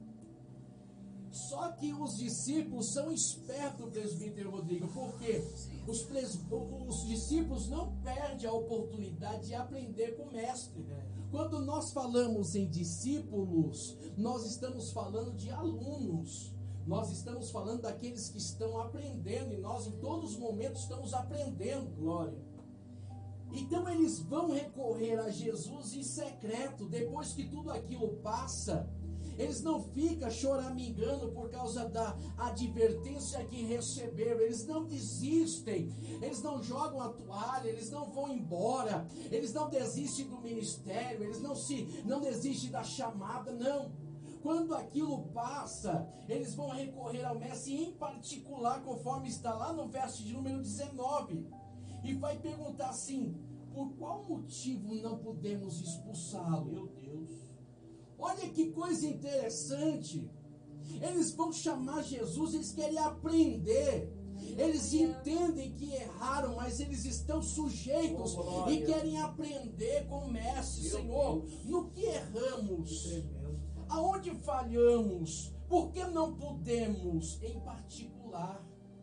Só que os discípulos são espertos, presbítero Rodrigo, porque os, pres... os discípulos não perdem a oportunidade de aprender com o mestre. Quando nós falamos em discípulos, nós estamos falando de alunos. Nós estamos falando daqueles que estão aprendendo, e nós em todos os momentos estamos aprendendo. Glória. Então eles vão recorrer a Jesus em secreto, depois que tudo aquilo passa. Eles não ficam choramingando por causa da advertência que receberam. Eles não desistem. Eles não jogam a toalha. Eles não vão embora. Eles não desistem do ministério. Eles não, se, não desistem da chamada. Não. Quando aquilo passa, eles vão recorrer ao mestre, em particular, conforme está lá no verso de número dezenove. E vai perguntar assim: por qual motivo não podemos expulsá-lo? Meu Deus. Olha que coisa interessante. Eles vão chamar Jesus, eles querem aprender. Eles entendem que erraram, mas eles estão sujeitos Oh, e querem aprender com o mestre. Meu Senhor, Deus. no que erramos? Tremendo. Aonde falhamos? Por que não podemos? Em particular,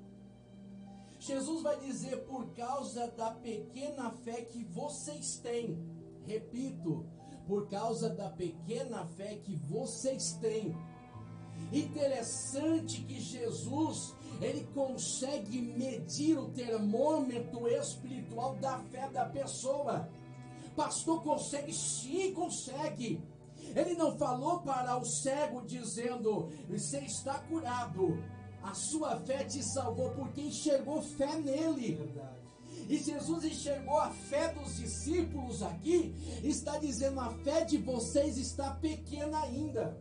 Jesus vai dizer: por causa da pequena fé que vocês têm. Repito, por causa da pequena fé que vocês têm. Interessante que Jesus, ele consegue medir o termômetro espiritual da fé da pessoa. Pastor, consegue? Sim, consegue. Ele não falou para o cego dizendo: você está curado. A sua fé te salvou, porque enxergou fé nele. Verdade. E Jesus enxergou a fé dos discípulos aqui. Está dizendo: a fé de vocês está pequena ainda.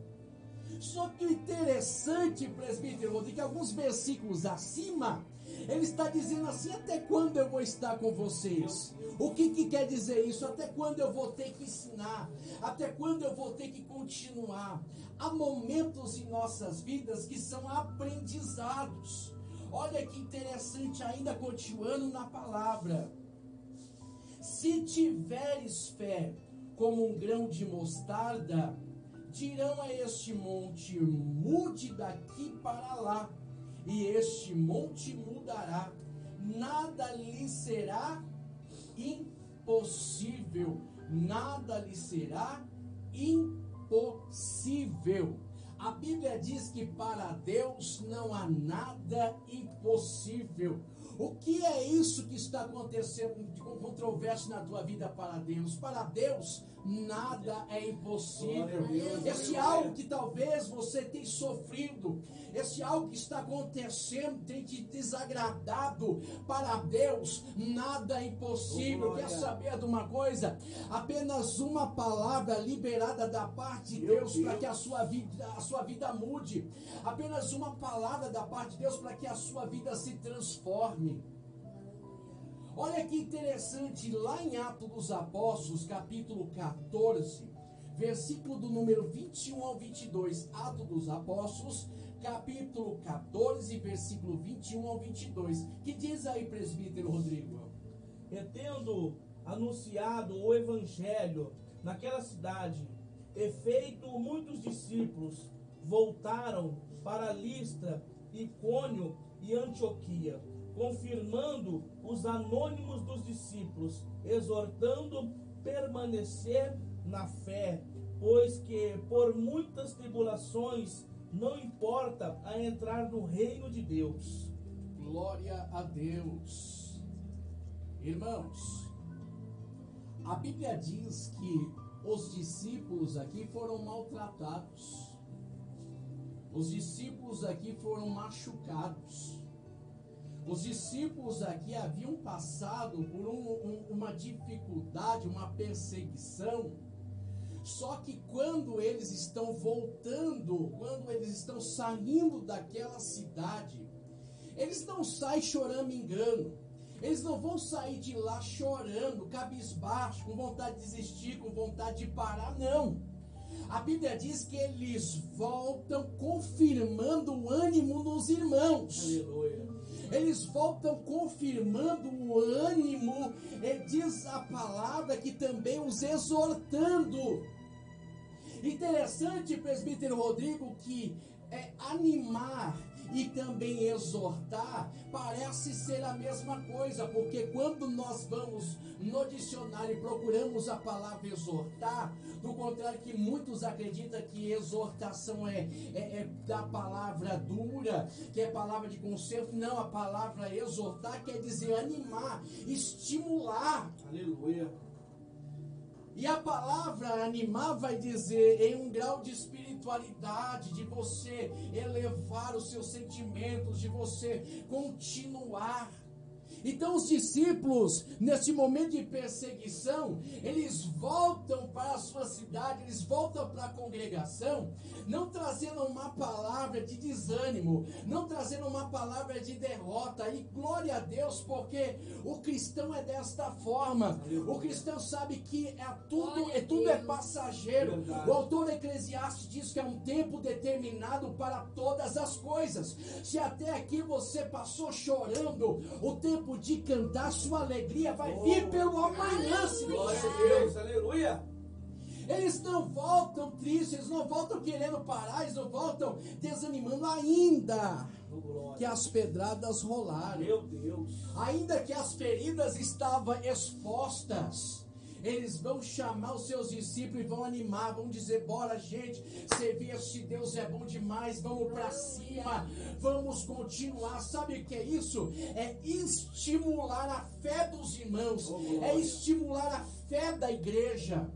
Só que o interessante, presbítero Rodrigo, que alguns versículos acima, ele está dizendo assim: até quando eu vou estar com vocês? O que, que quer dizer isso? Até quando eu vou ter que ensinar? Até quando eu vou ter que continuar? Há momentos em nossas vidas que são aprendizados. Olha que interessante, ainda continuando na palavra: se tiveres fé como um grão de mostarda, dirão a este monte: mude daqui para lá, e este monte mudará. Nada lhe será impossível. Nada lhe será impossível. A Bíblia diz que para Deus não há nada impossível. O que é isso que está acontecendo de controverso na tua vida para Deus? Para Deus, nada é impossível. Esse algo que talvez você tenha sofrido, esse algo que está acontecendo, tem te desagradado, para Deus, nada é impossível. Quer saber de uma coisa? Apenas uma palavra liberada da parte de Deus para que a sua vida, a sua vida mude. Apenas uma palavra da parte de Deus para que a sua vida se transforme. Olha que interessante, lá em Atos dos Apóstolos, capítulo quatorze, versículo do número vinte e um ao vinte e dois. Atos dos Apóstolos, capítulo quatorze, versículo vinte e um ao vinte e dois. Que diz aí, presbítero Rodrigo? E tendo anunciado o evangelho naquela cidade, e feito muitos discípulos, voltaram para Listra, Icônio e Antioquia, confirmando os anônimos dos discípulos, exortando permanecer na fé, pois que por muitas tribulações não importa a entrar no reino de Deus. Glória a Deus. Irmãos, a Bíblia diz que os discípulos aqui foram maltratados. Os discípulos aqui foram machucados. Os discípulos aqui haviam passado por um, um, uma dificuldade, uma perseguição. Só que quando eles estão voltando, quando eles estão saindo daquela cidade, eles não saem choramingando. Eles não vão sair de lá chorando, cabisbaixo, com vontade de desistir, com vontade de parar, não. A Bíblia diz que eles voltam confirmando o ânimo nos irmãos. Aleluia. Eles voltam confirmando o ânimo, e diz a palavra que também os exortando. Interessante, presbítero Rodrigo, que é, animar e também exortar parece ser a mesma coisa, porque quando nós vamos no dicionário e procuramos a palavra exortar, do contrário que muitos acreditam que exortação é, é, é da palavra dura, que é palavra de conserto, não, a palavra exortar quer dizer animar, estimular. Aleluia. E a palavra animar vai dizer em um grau de espiritualidade, de você elevar os seus sentimentos, de você continuar. Então os discípulos, nesse momento de perseguição, eles voltam para a sua cidade, eles voltam para a congregação, não trazendo uma palavra de desânimo, não trazendo uma palavra de derrota. E glória a Deus, porque o cristão é desta forma. O cristão sabe que é tudo, é, tudo é passageiro. O autor Eclesiastes diz que é um tempo determinado para todas as coisas. Se até aqui você passou chorando, o tempo de cantar, sua alegria vai vir pelo amanhã, se Glória você a crê. Deus, aleluia. Eles não voltam tristes, eles não voltam querendo parar, eles não voltam desanimando, ainda Oh, glória. que as pedradas rolaram, Meu Deus. ainda que as feridas estavam expostas. Eles vão chamar os seus discípulos e vão animar, vão dizer: bora, gente, servir este Deus é bom demais, vamos para cima, vamos continuar. Sabe o que é isso? É estimular a fé dos irmãos, é estimular a fé da igreja.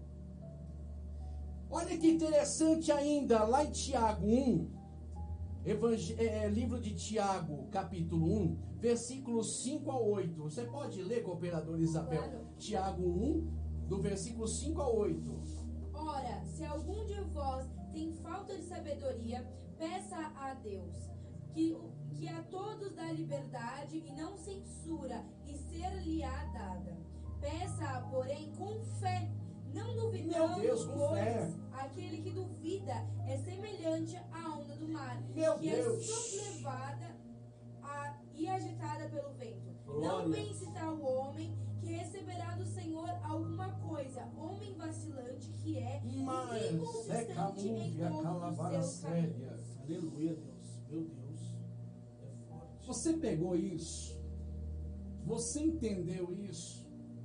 Olha que interessante ainda, lá em Tiago um, Evangel- é, livro de Tiago, capítulo um, versículos cinco a oito. Você pode ler, cooperador Isabel? Claro. Tiago um, do versículo cinco a oito. Ora, se algum de vós tem falta de sabedoria, peça a Deus, que, que a todos dá liberdade e não censura, e ser-lhe-á dada. Peça, porém, com fé, não duvidando, Meu Deus, com pois fé. aquele que duvida é semelhante à onda do mar, Meu que Deus. é sobrelevada a- e agitada pelo vento. Glória. Não pense tal homem que receberá do Senhor alguma coisa, homem vacilante que é, e Mas é inconsistente em camúvia, todos calavara os seus caminhos. séria. Aleluia, Deus. Meu Deus. É forte. Você pegou isso? Você entendeu isso?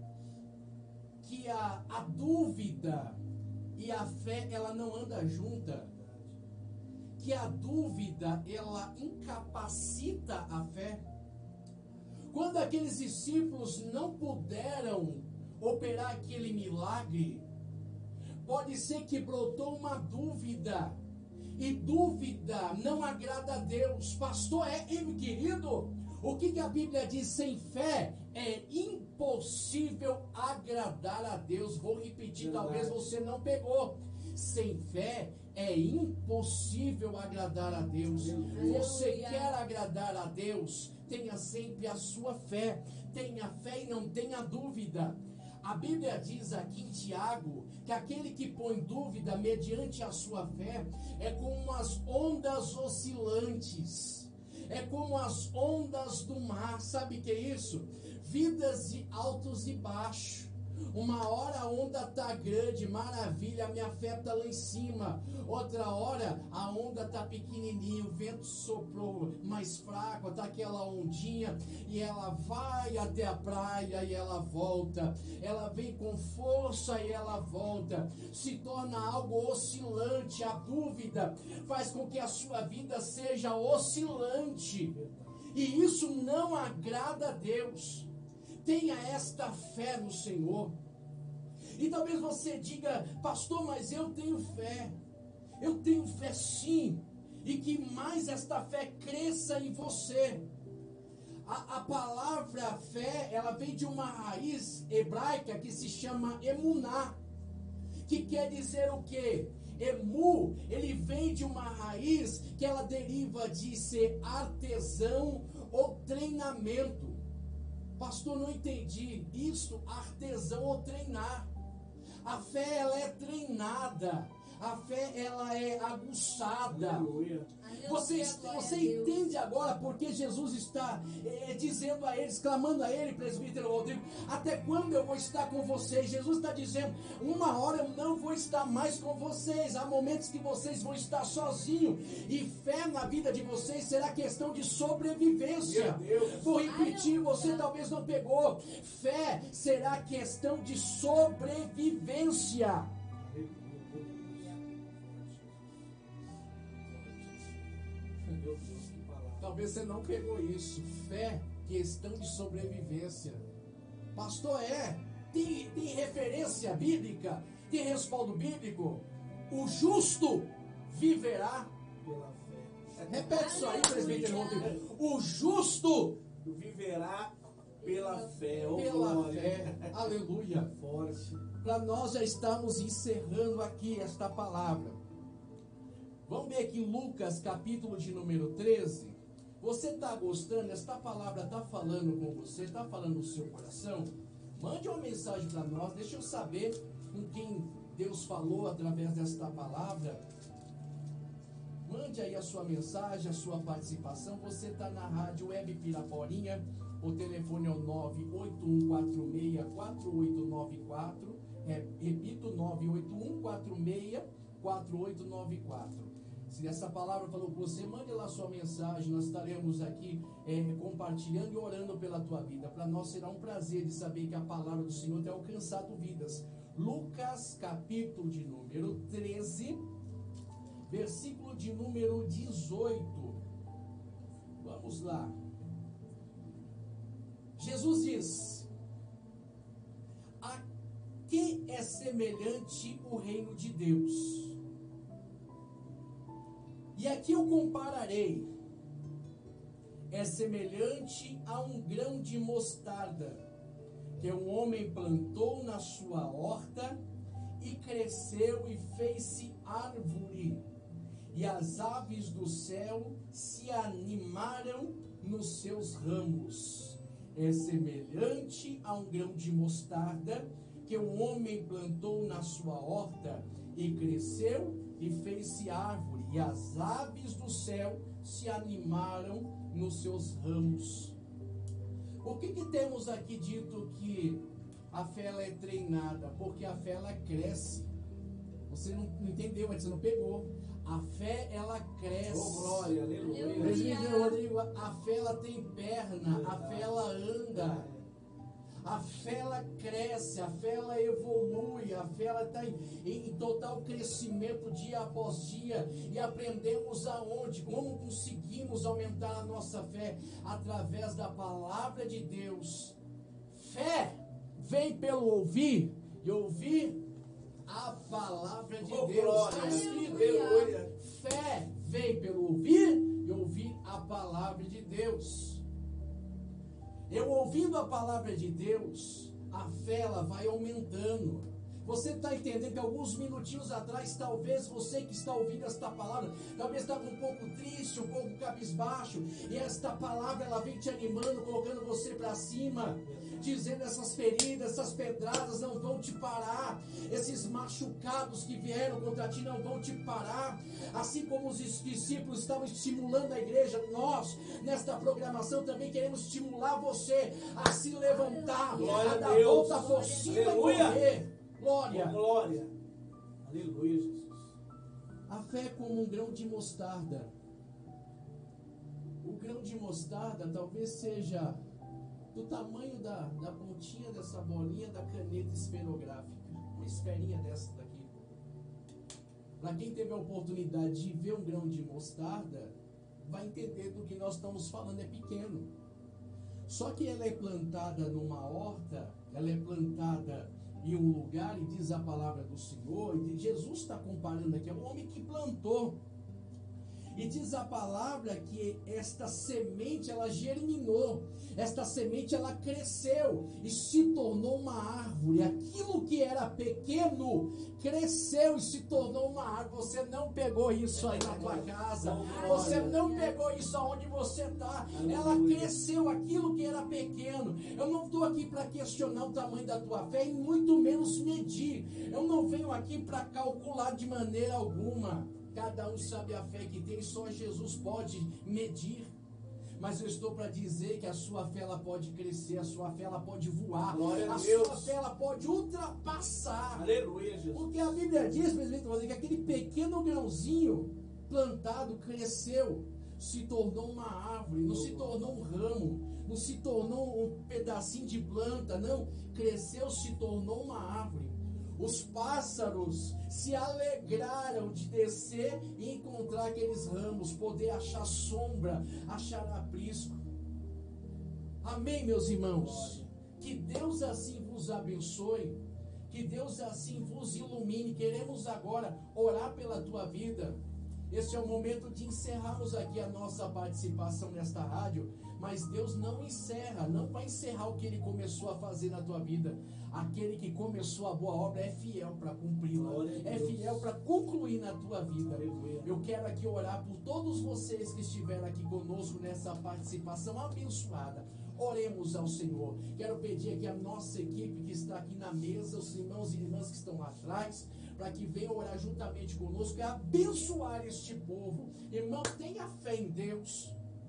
Que a, a dúvida e a fé, ela não anda junta. Que a dúvida, ela incapacita a fé. Quando aqueles discípulos não puderam operar aquele milagre, pode ser que brotou uma dúvida. E dúvida não agrada a Deus. Pastor, é, meu querido, o que, que a Bíblia diz? Sem fé é impossível agradar a Deus. Vou repetir, Verdade. talvez você não pegou. Sem fé é impossível agradar a Deus. Aleluia. Você Aleluia. quer agradar a Deus? Tenha sempre a sua fé. Tenha fé e não tenha dúvida. A Bíblia diz aqui em Tiago que aquele que põe dúvida mediante a sua fé é como as ondas oscilantes, é como as ondas do mar. Sabe o que é isso? Vidas de altos e baixos. Uma hora a onda tá grande, maravilha, a minha fé tá lá em cima. Outra hora a onda tá pequenininha, o vento soprou mais fraco, tá aquela ondinha e ela vai até a praia e ela volta. Ela vem com força e ela volta. Se torna algo oscilante. A dúvida faz com que a sua vida seja oscilante. E isso não agrada a Deus. Tenha esta fé no Senhor. E talvez você diga: pastor, mas eu tenho fé. Eu tenho fé sim. E que mais esta fé cresça em você. A, a palavra fé, ela vem de uma raiz hebraica que se chama emuná. Que quer dizer o quê? Emu, ele vem de uma raiz que ela deriva de ser artesão ou treinamento. Pastor, não entendi. Isso, artesão ou treinar. A fé, ela é treinada. A fé, ela é aguçada. Aleluia. Você, Aleluia, glória você a Deus. entende agora porque Jesus está eh, dizendo a eles, clamando a ele, presbítero Rodrigo: até quando eu vou estar com vocês? Jesus está dizendo: uma hora eu não vou estar mais com vocês. Há momentos que vocês vão estar sozinhos. E fé na vida de vocês será questão de sobrevivência. Meu Deus. Vou repetir, Aleluia. você talvez não pegou. Fé será questão de sobrevivência. Meu Deus, que palavra. Talvez você não pegou isso. Fé, questão de sobrevivência. Pastor, é. tem, tem referência bíblica, tem respaldo bíblico. O justo viverá Pela fé. Repete isso aí, presbítero Rodrigo. O justo Viverá pela fé. Oh, pela glória. fé. Aleluia. Forte. Para nós já estamos encerrando aqui esta palavra. Vamos ver aqui Lucas, capítulo de número treze. Você está gostando? Esta palavra está falando com você? Está falando no seu coração? Mande uma mensagem para nós. Deixa eu saber com quem Deus falou através desta palavra. Mande aí a sua mensagem, a sua participação. Você está na Rádio Web Piraporinha. O telefone é o nove oito um quatro seis quatro oito nove quatro. É, repito, nove oito um quatro seis quatro oito nove quatro. Se essa palavra falou com você, mande lá sua mensagem. Nós estaremos aqui é, compartilhando e orando pela tua vida. Para nós será um prazer de saber que a palavra do Senhor tem alcançado vidas. Lucas, capítulo de número treze, versículo de número dezoito. Vamos lá. Jesus diz: a que é semelhante o reino de Deus? E aqui eu compararei. É semelhante a um grão de mostarda, que um homem plantou na sua horta, e cresceu e fez-se árvore, e as aves do céu se animaram nos seus ramos. É semelhante a um grão de mostarda, que um homem plantou na sua horta, e cresceu e fez-se árvore, e as aves do céu se animaram nos seus ramos. Por que que temos aqui dito que a fé ela é treinada? Porque a fé ela cresce. Você não entendeu, mas você não pegou. A fé ela cresce. Oh, glória, aleluia. Aleluia. Presbítero Rodrigo, a fé ela tem perna, a fé ela anda. A fé ela cresce, a fé ela evolui, a fé ela está em, em total crescimento dia após dia. E aprendemos aonde, como conseguimos aumentar a nossa fé? Através da palavra de Deus. Fé vem pelo ouvir, e ouvir a palavra de Oh, Deus. glória. Está escrito. Aleluia. Fé vem pelo ouvir, e ouvir a palavra de Deus. Eu ouvindo a palavra de Deus, a fé ela vai aumentando. Você está entendendo que alguns minutinhos atrás, talvez você que está ouvindo esta palavra, talvez estava um pouco triste, um pouco cabisbaixo, e esta palavra ela vem te animando, colocando você para cima, dizendo: essas feridas, essas pedradas não vão te parar, esses machucados que vieram contra ti não vão te parar. Assim como os discípulos estavam estimulando a igreja, nós nesta programação também queremos estimular você a se levantar, Glória a a dar Deus. volta por cima e Aleluia. correr. Glória. Oh, glória. Aleluia, Jesus. A fé é como um grão de mostarda. O grão de mostarda talvez seja do tamanho da, da pontinha dessa bolinha da caneta esferográfica. Uma esferinha dessa daqui. Para quem teve a oportunidade de ver um grão de mostarda, vai entender do que nós estamos falando, é pequeno. Só que ela é plantada numa horta, ela é plantada em um lugar, e diz a palavra do Senhor, e Jesus está comparando aqui, é um homem que plantou. E diz a palavra que esta semente ela germinou, esta semente ela cresceu e se tornou uma árvore. Aquilo que era pequeno cresceu e se tornou uma árvore. Você não pegou isso aí na tua casa, você não pegou isso aonde você está. Ela cresceu, aquilo que era pequeno. Eu não estou aqui para questionar o tamanho da tua fé e muito menos medir. Eu não venho aqui para calcular de maneira alguma. Cada um sabe a fé que tem, só Jesus pode medir. Mas eu estou para dizer que a sua fé ela pode crescer, a sua fé ela pode voar, Glória a a Deus. sua fé ela pode ultrapassar. Aleluia, Jesus. Porque a Bíblia diz, presbítero, que aquele pequeno grãozinho plantado cresceu, se tornou uma árvore, não se tornou um ramo, não se tornou um pedacinho de planta, não, cresceu, se tornou uma árvore. Os pássaros se alegraram de descer e encontrar aqueles ramos, poder achar sombra, achar aprisco. Amém, meus irmãos? Que Deus assim vos abençoe. Que Deus assim vos ilumine. Queremos agora orar pela tua vida. Este é o momento de encerrarmos aqui a nossa participação nesta rádio. Mas Deus não encerra, não vai encerrar o que Ele começou a fazer na tua vida. Aquele que começou a boa obra é fiel para cumpri-la, é fiel para concluir na tua vida. Eu quero aqui orar por todos vocês que estiveram aqui conosco nessa participação abençoada. Oremos ao Senhor. Quero pedir aqui a nossa equipe que está aqui na mesa, os irmãos e irmãs que estão lá atrás, para que venham orar juntamente conosco e abençoar este povo. Irmão, tenha fé em Deus.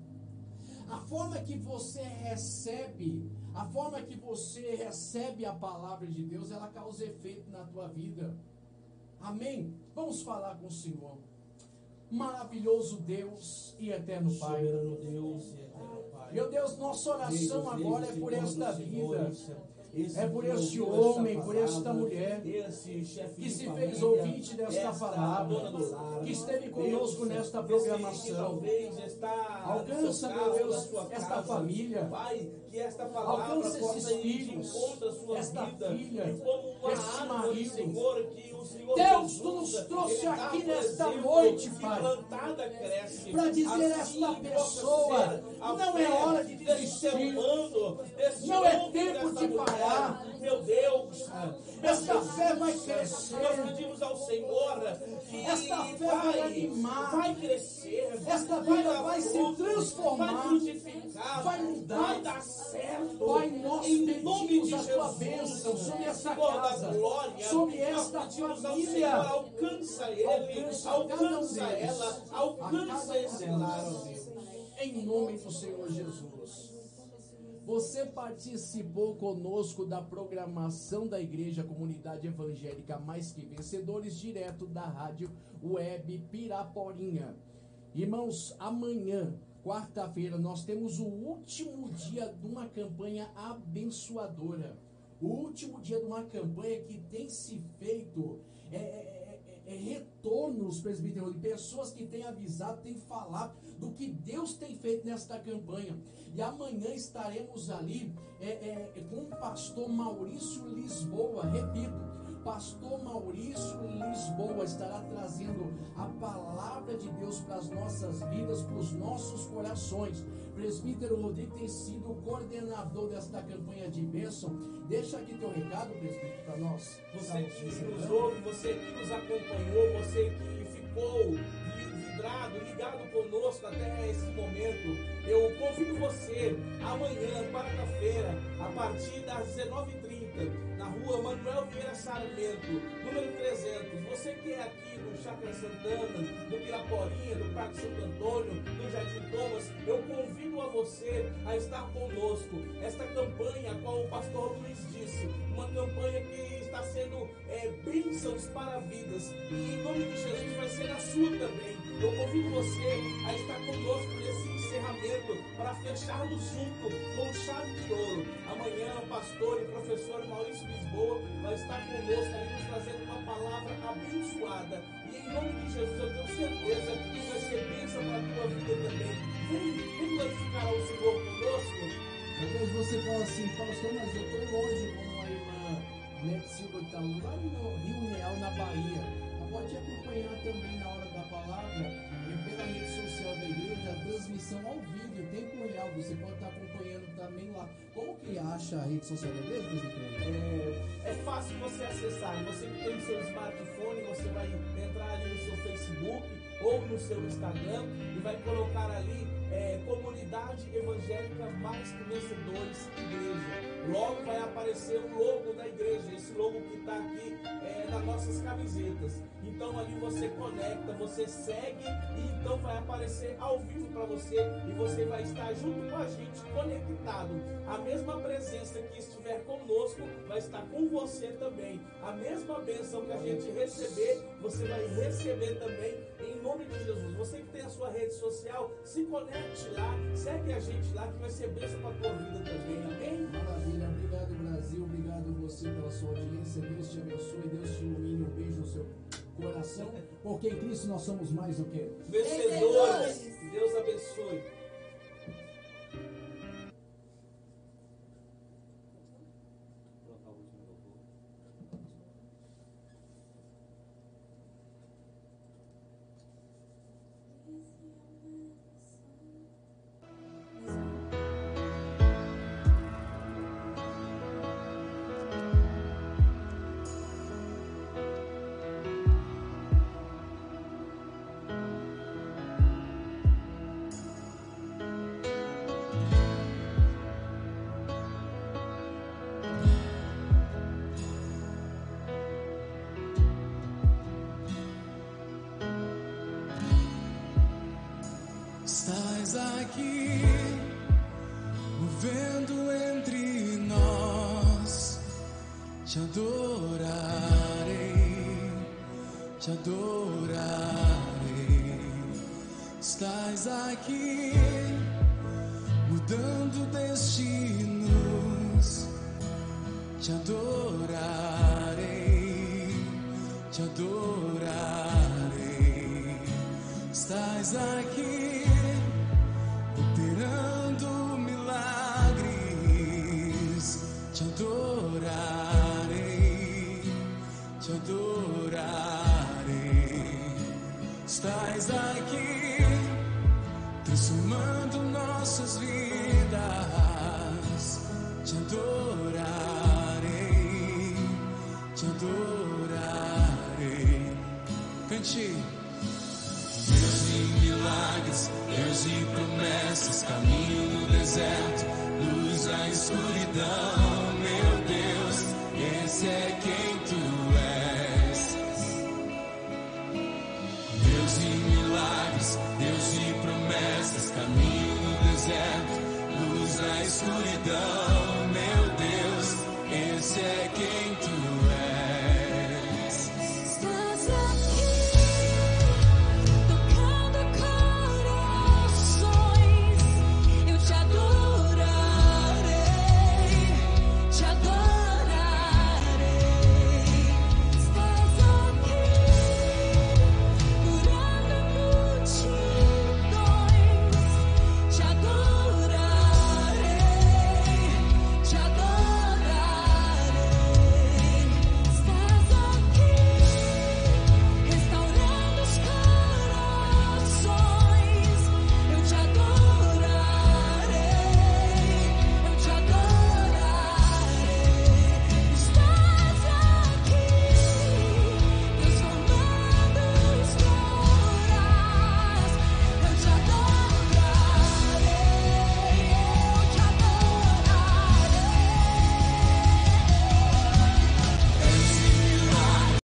A forma que você recebe, a forma que você recebe a palavra de Deus, ela causa efeito na tua vida. Amém? Vamos falar com o Senhor. Maravilhoso Deus e eterno Pai. Soberano Deus e eterno Pai. Meu Deus, nossa oração agora é por esta vida. Esse É por que este ouviu homem, esta por esta palavra, mulher, esse chefe que de se família, fez ouvinte desta esta palavra, dona do lar, que esteve conosco Deus, nesta esse programação. que talvez está Alcança, no seu meu carro, Deus, na sua esta casa. família. Pai, que esta palavra Alcança possa esses ir de filhos, encontro à sua esta vida, filha, e como uma este árvore, marido. Senhor, que o Senhor Deus, Jesus, tu nos trouxe ele dá, aqui por nesta exemplo, noite, que Pai, plantada cresce, para dizer a assim esta possa pessoa, ser a não fé é hora de desse ser desistir. humano, desse Não é homem, tempo dessa de mulher. parar. Meu Deus, Esta Jesus, fé vai crescer. nós pedimos ao Senhor que Esta fé vai animar. vai crescer, Esta vai vida dar vai se fruto, transformar. vai frutificar, Vai mudar. vai dar certo. Pai, nós em nome pedimos de a tua Jesus, bênção sobre esta Senhor da casa, glória, sobre nós esta pedimos ao família. Senhor, alcança ele, Alcança cada um alcança deles. ela, A alcança cada esse um lar, ó deles. Deus. Em nome do Senhor Jesus. Você participou conosco da programação da Igreja Comunidade Evangélica Mais Que Vencedores, direto da Rádio Web Piraporinha. Irmãos, amanhã, quarta-feira, nós temos o último dia de uma campanha abençoadora. O último dia de uma campanha que tem se feito é, é, é, é retornos, presbítero, de pessoas que têm avisado, têm falado do que Deus tem feito nesta campanha. E amanhã estaremos ali é, é, com o pastor Maurício Lisboa, repito, pastor Maurício Lisboa estará trazendo a palavra de Deus para as nossas vidas, para os nossos corações. Presbítero Rodrigo tem sido o coordenador desta campanha de bênção. Deixa aqui teu recado, presbítero, para nós. Você que nos ouve, você que nos acompanhou, você que ficou vidrado, ligado conosco até esse momento, eu convido você amanhã, quarta-feira, a partir das dezenove e trinta, na rua Manuel Vieira Sarmento, número trezentos. Você que é aqui do Chácara Santana, do Piraporinha, do Parque Santo Antônio, do Jardim Thomas, eu convido a você a estar conosco. Esta campanha, a qual o pastor Luiz disse, uma campanha que está sendo é, bênçãos para vidas. E em nome de Jesus vai ser a sua também. Eu convido você a estar conosco nesse encerramento para fecharmos junto com chave de ouro. Amanhã o pastor e professor Maurício Lisboa vai estar conosco ali nos trazendo uma palavra abençoada. E em nome de Jesus eu tenho certeza que vai ser bênção para a tua vida também. Vem, vem glorificar ao Senhor conosco. Talvez você fale assim, pastor, mas eu estou longe como a irmã Neto Silva que está lá no Rio Real, na Bahia. Pode acompanhar também na hora da palavra e pela rede social da igreja a transmissão ao vivo, em tempo real. Você pode estar acompanhando também lá. Como que acha a rede social da igreja, presbítero? É, é fácil você acessar. Você que tem o seu smartphone, você vai entrar ali no seu Facebook ou no seu Instagram e vai colocar ali é, Comunidade Evangélica Mais Que Vencedores Igreja. Logo vai aparecer o logo da igreja, esse logo que está aqui é, nas nossas camisetas. Então ali você conecta, você segue e então vai aparecer ao vivo para você e você vai estar junto com a gente, conectado. A mesma presença que estiver conosco vai estar com você também. A mesma bênção que a gente receber, você vai receber também em nome de Jesus. Você que tem a sua rede social, se conecte lá, segue a gente lá que vai ser bênção para a tua vida também. Amém? Maravilha. Obrigado, Brasil. Obrigado você pela sua audiência. Deus te abençoe. Deus te ilumine. Um beijo no seu coração. Porque em Cristo nós somos mais do que vencedores. Deus abençoe. Estás aqui, movendo entre nós. Te adorarei, te adorarei. Estás aqui, mudando destinos. Te adorarei, te adorarei. Estás aqui, operando milagres. Te adorarei, te adorarei. Estás aqui, transformando nossas vidas. Te adorarei, te adorarei. Cante. Deus de milagres, Deus de promessas, caminho no deserto, luz na escuridão. Meu Deus, esse é quem tu és. Deus de milagres, Deus de promessas, caminho no deserto, luz na escuridão.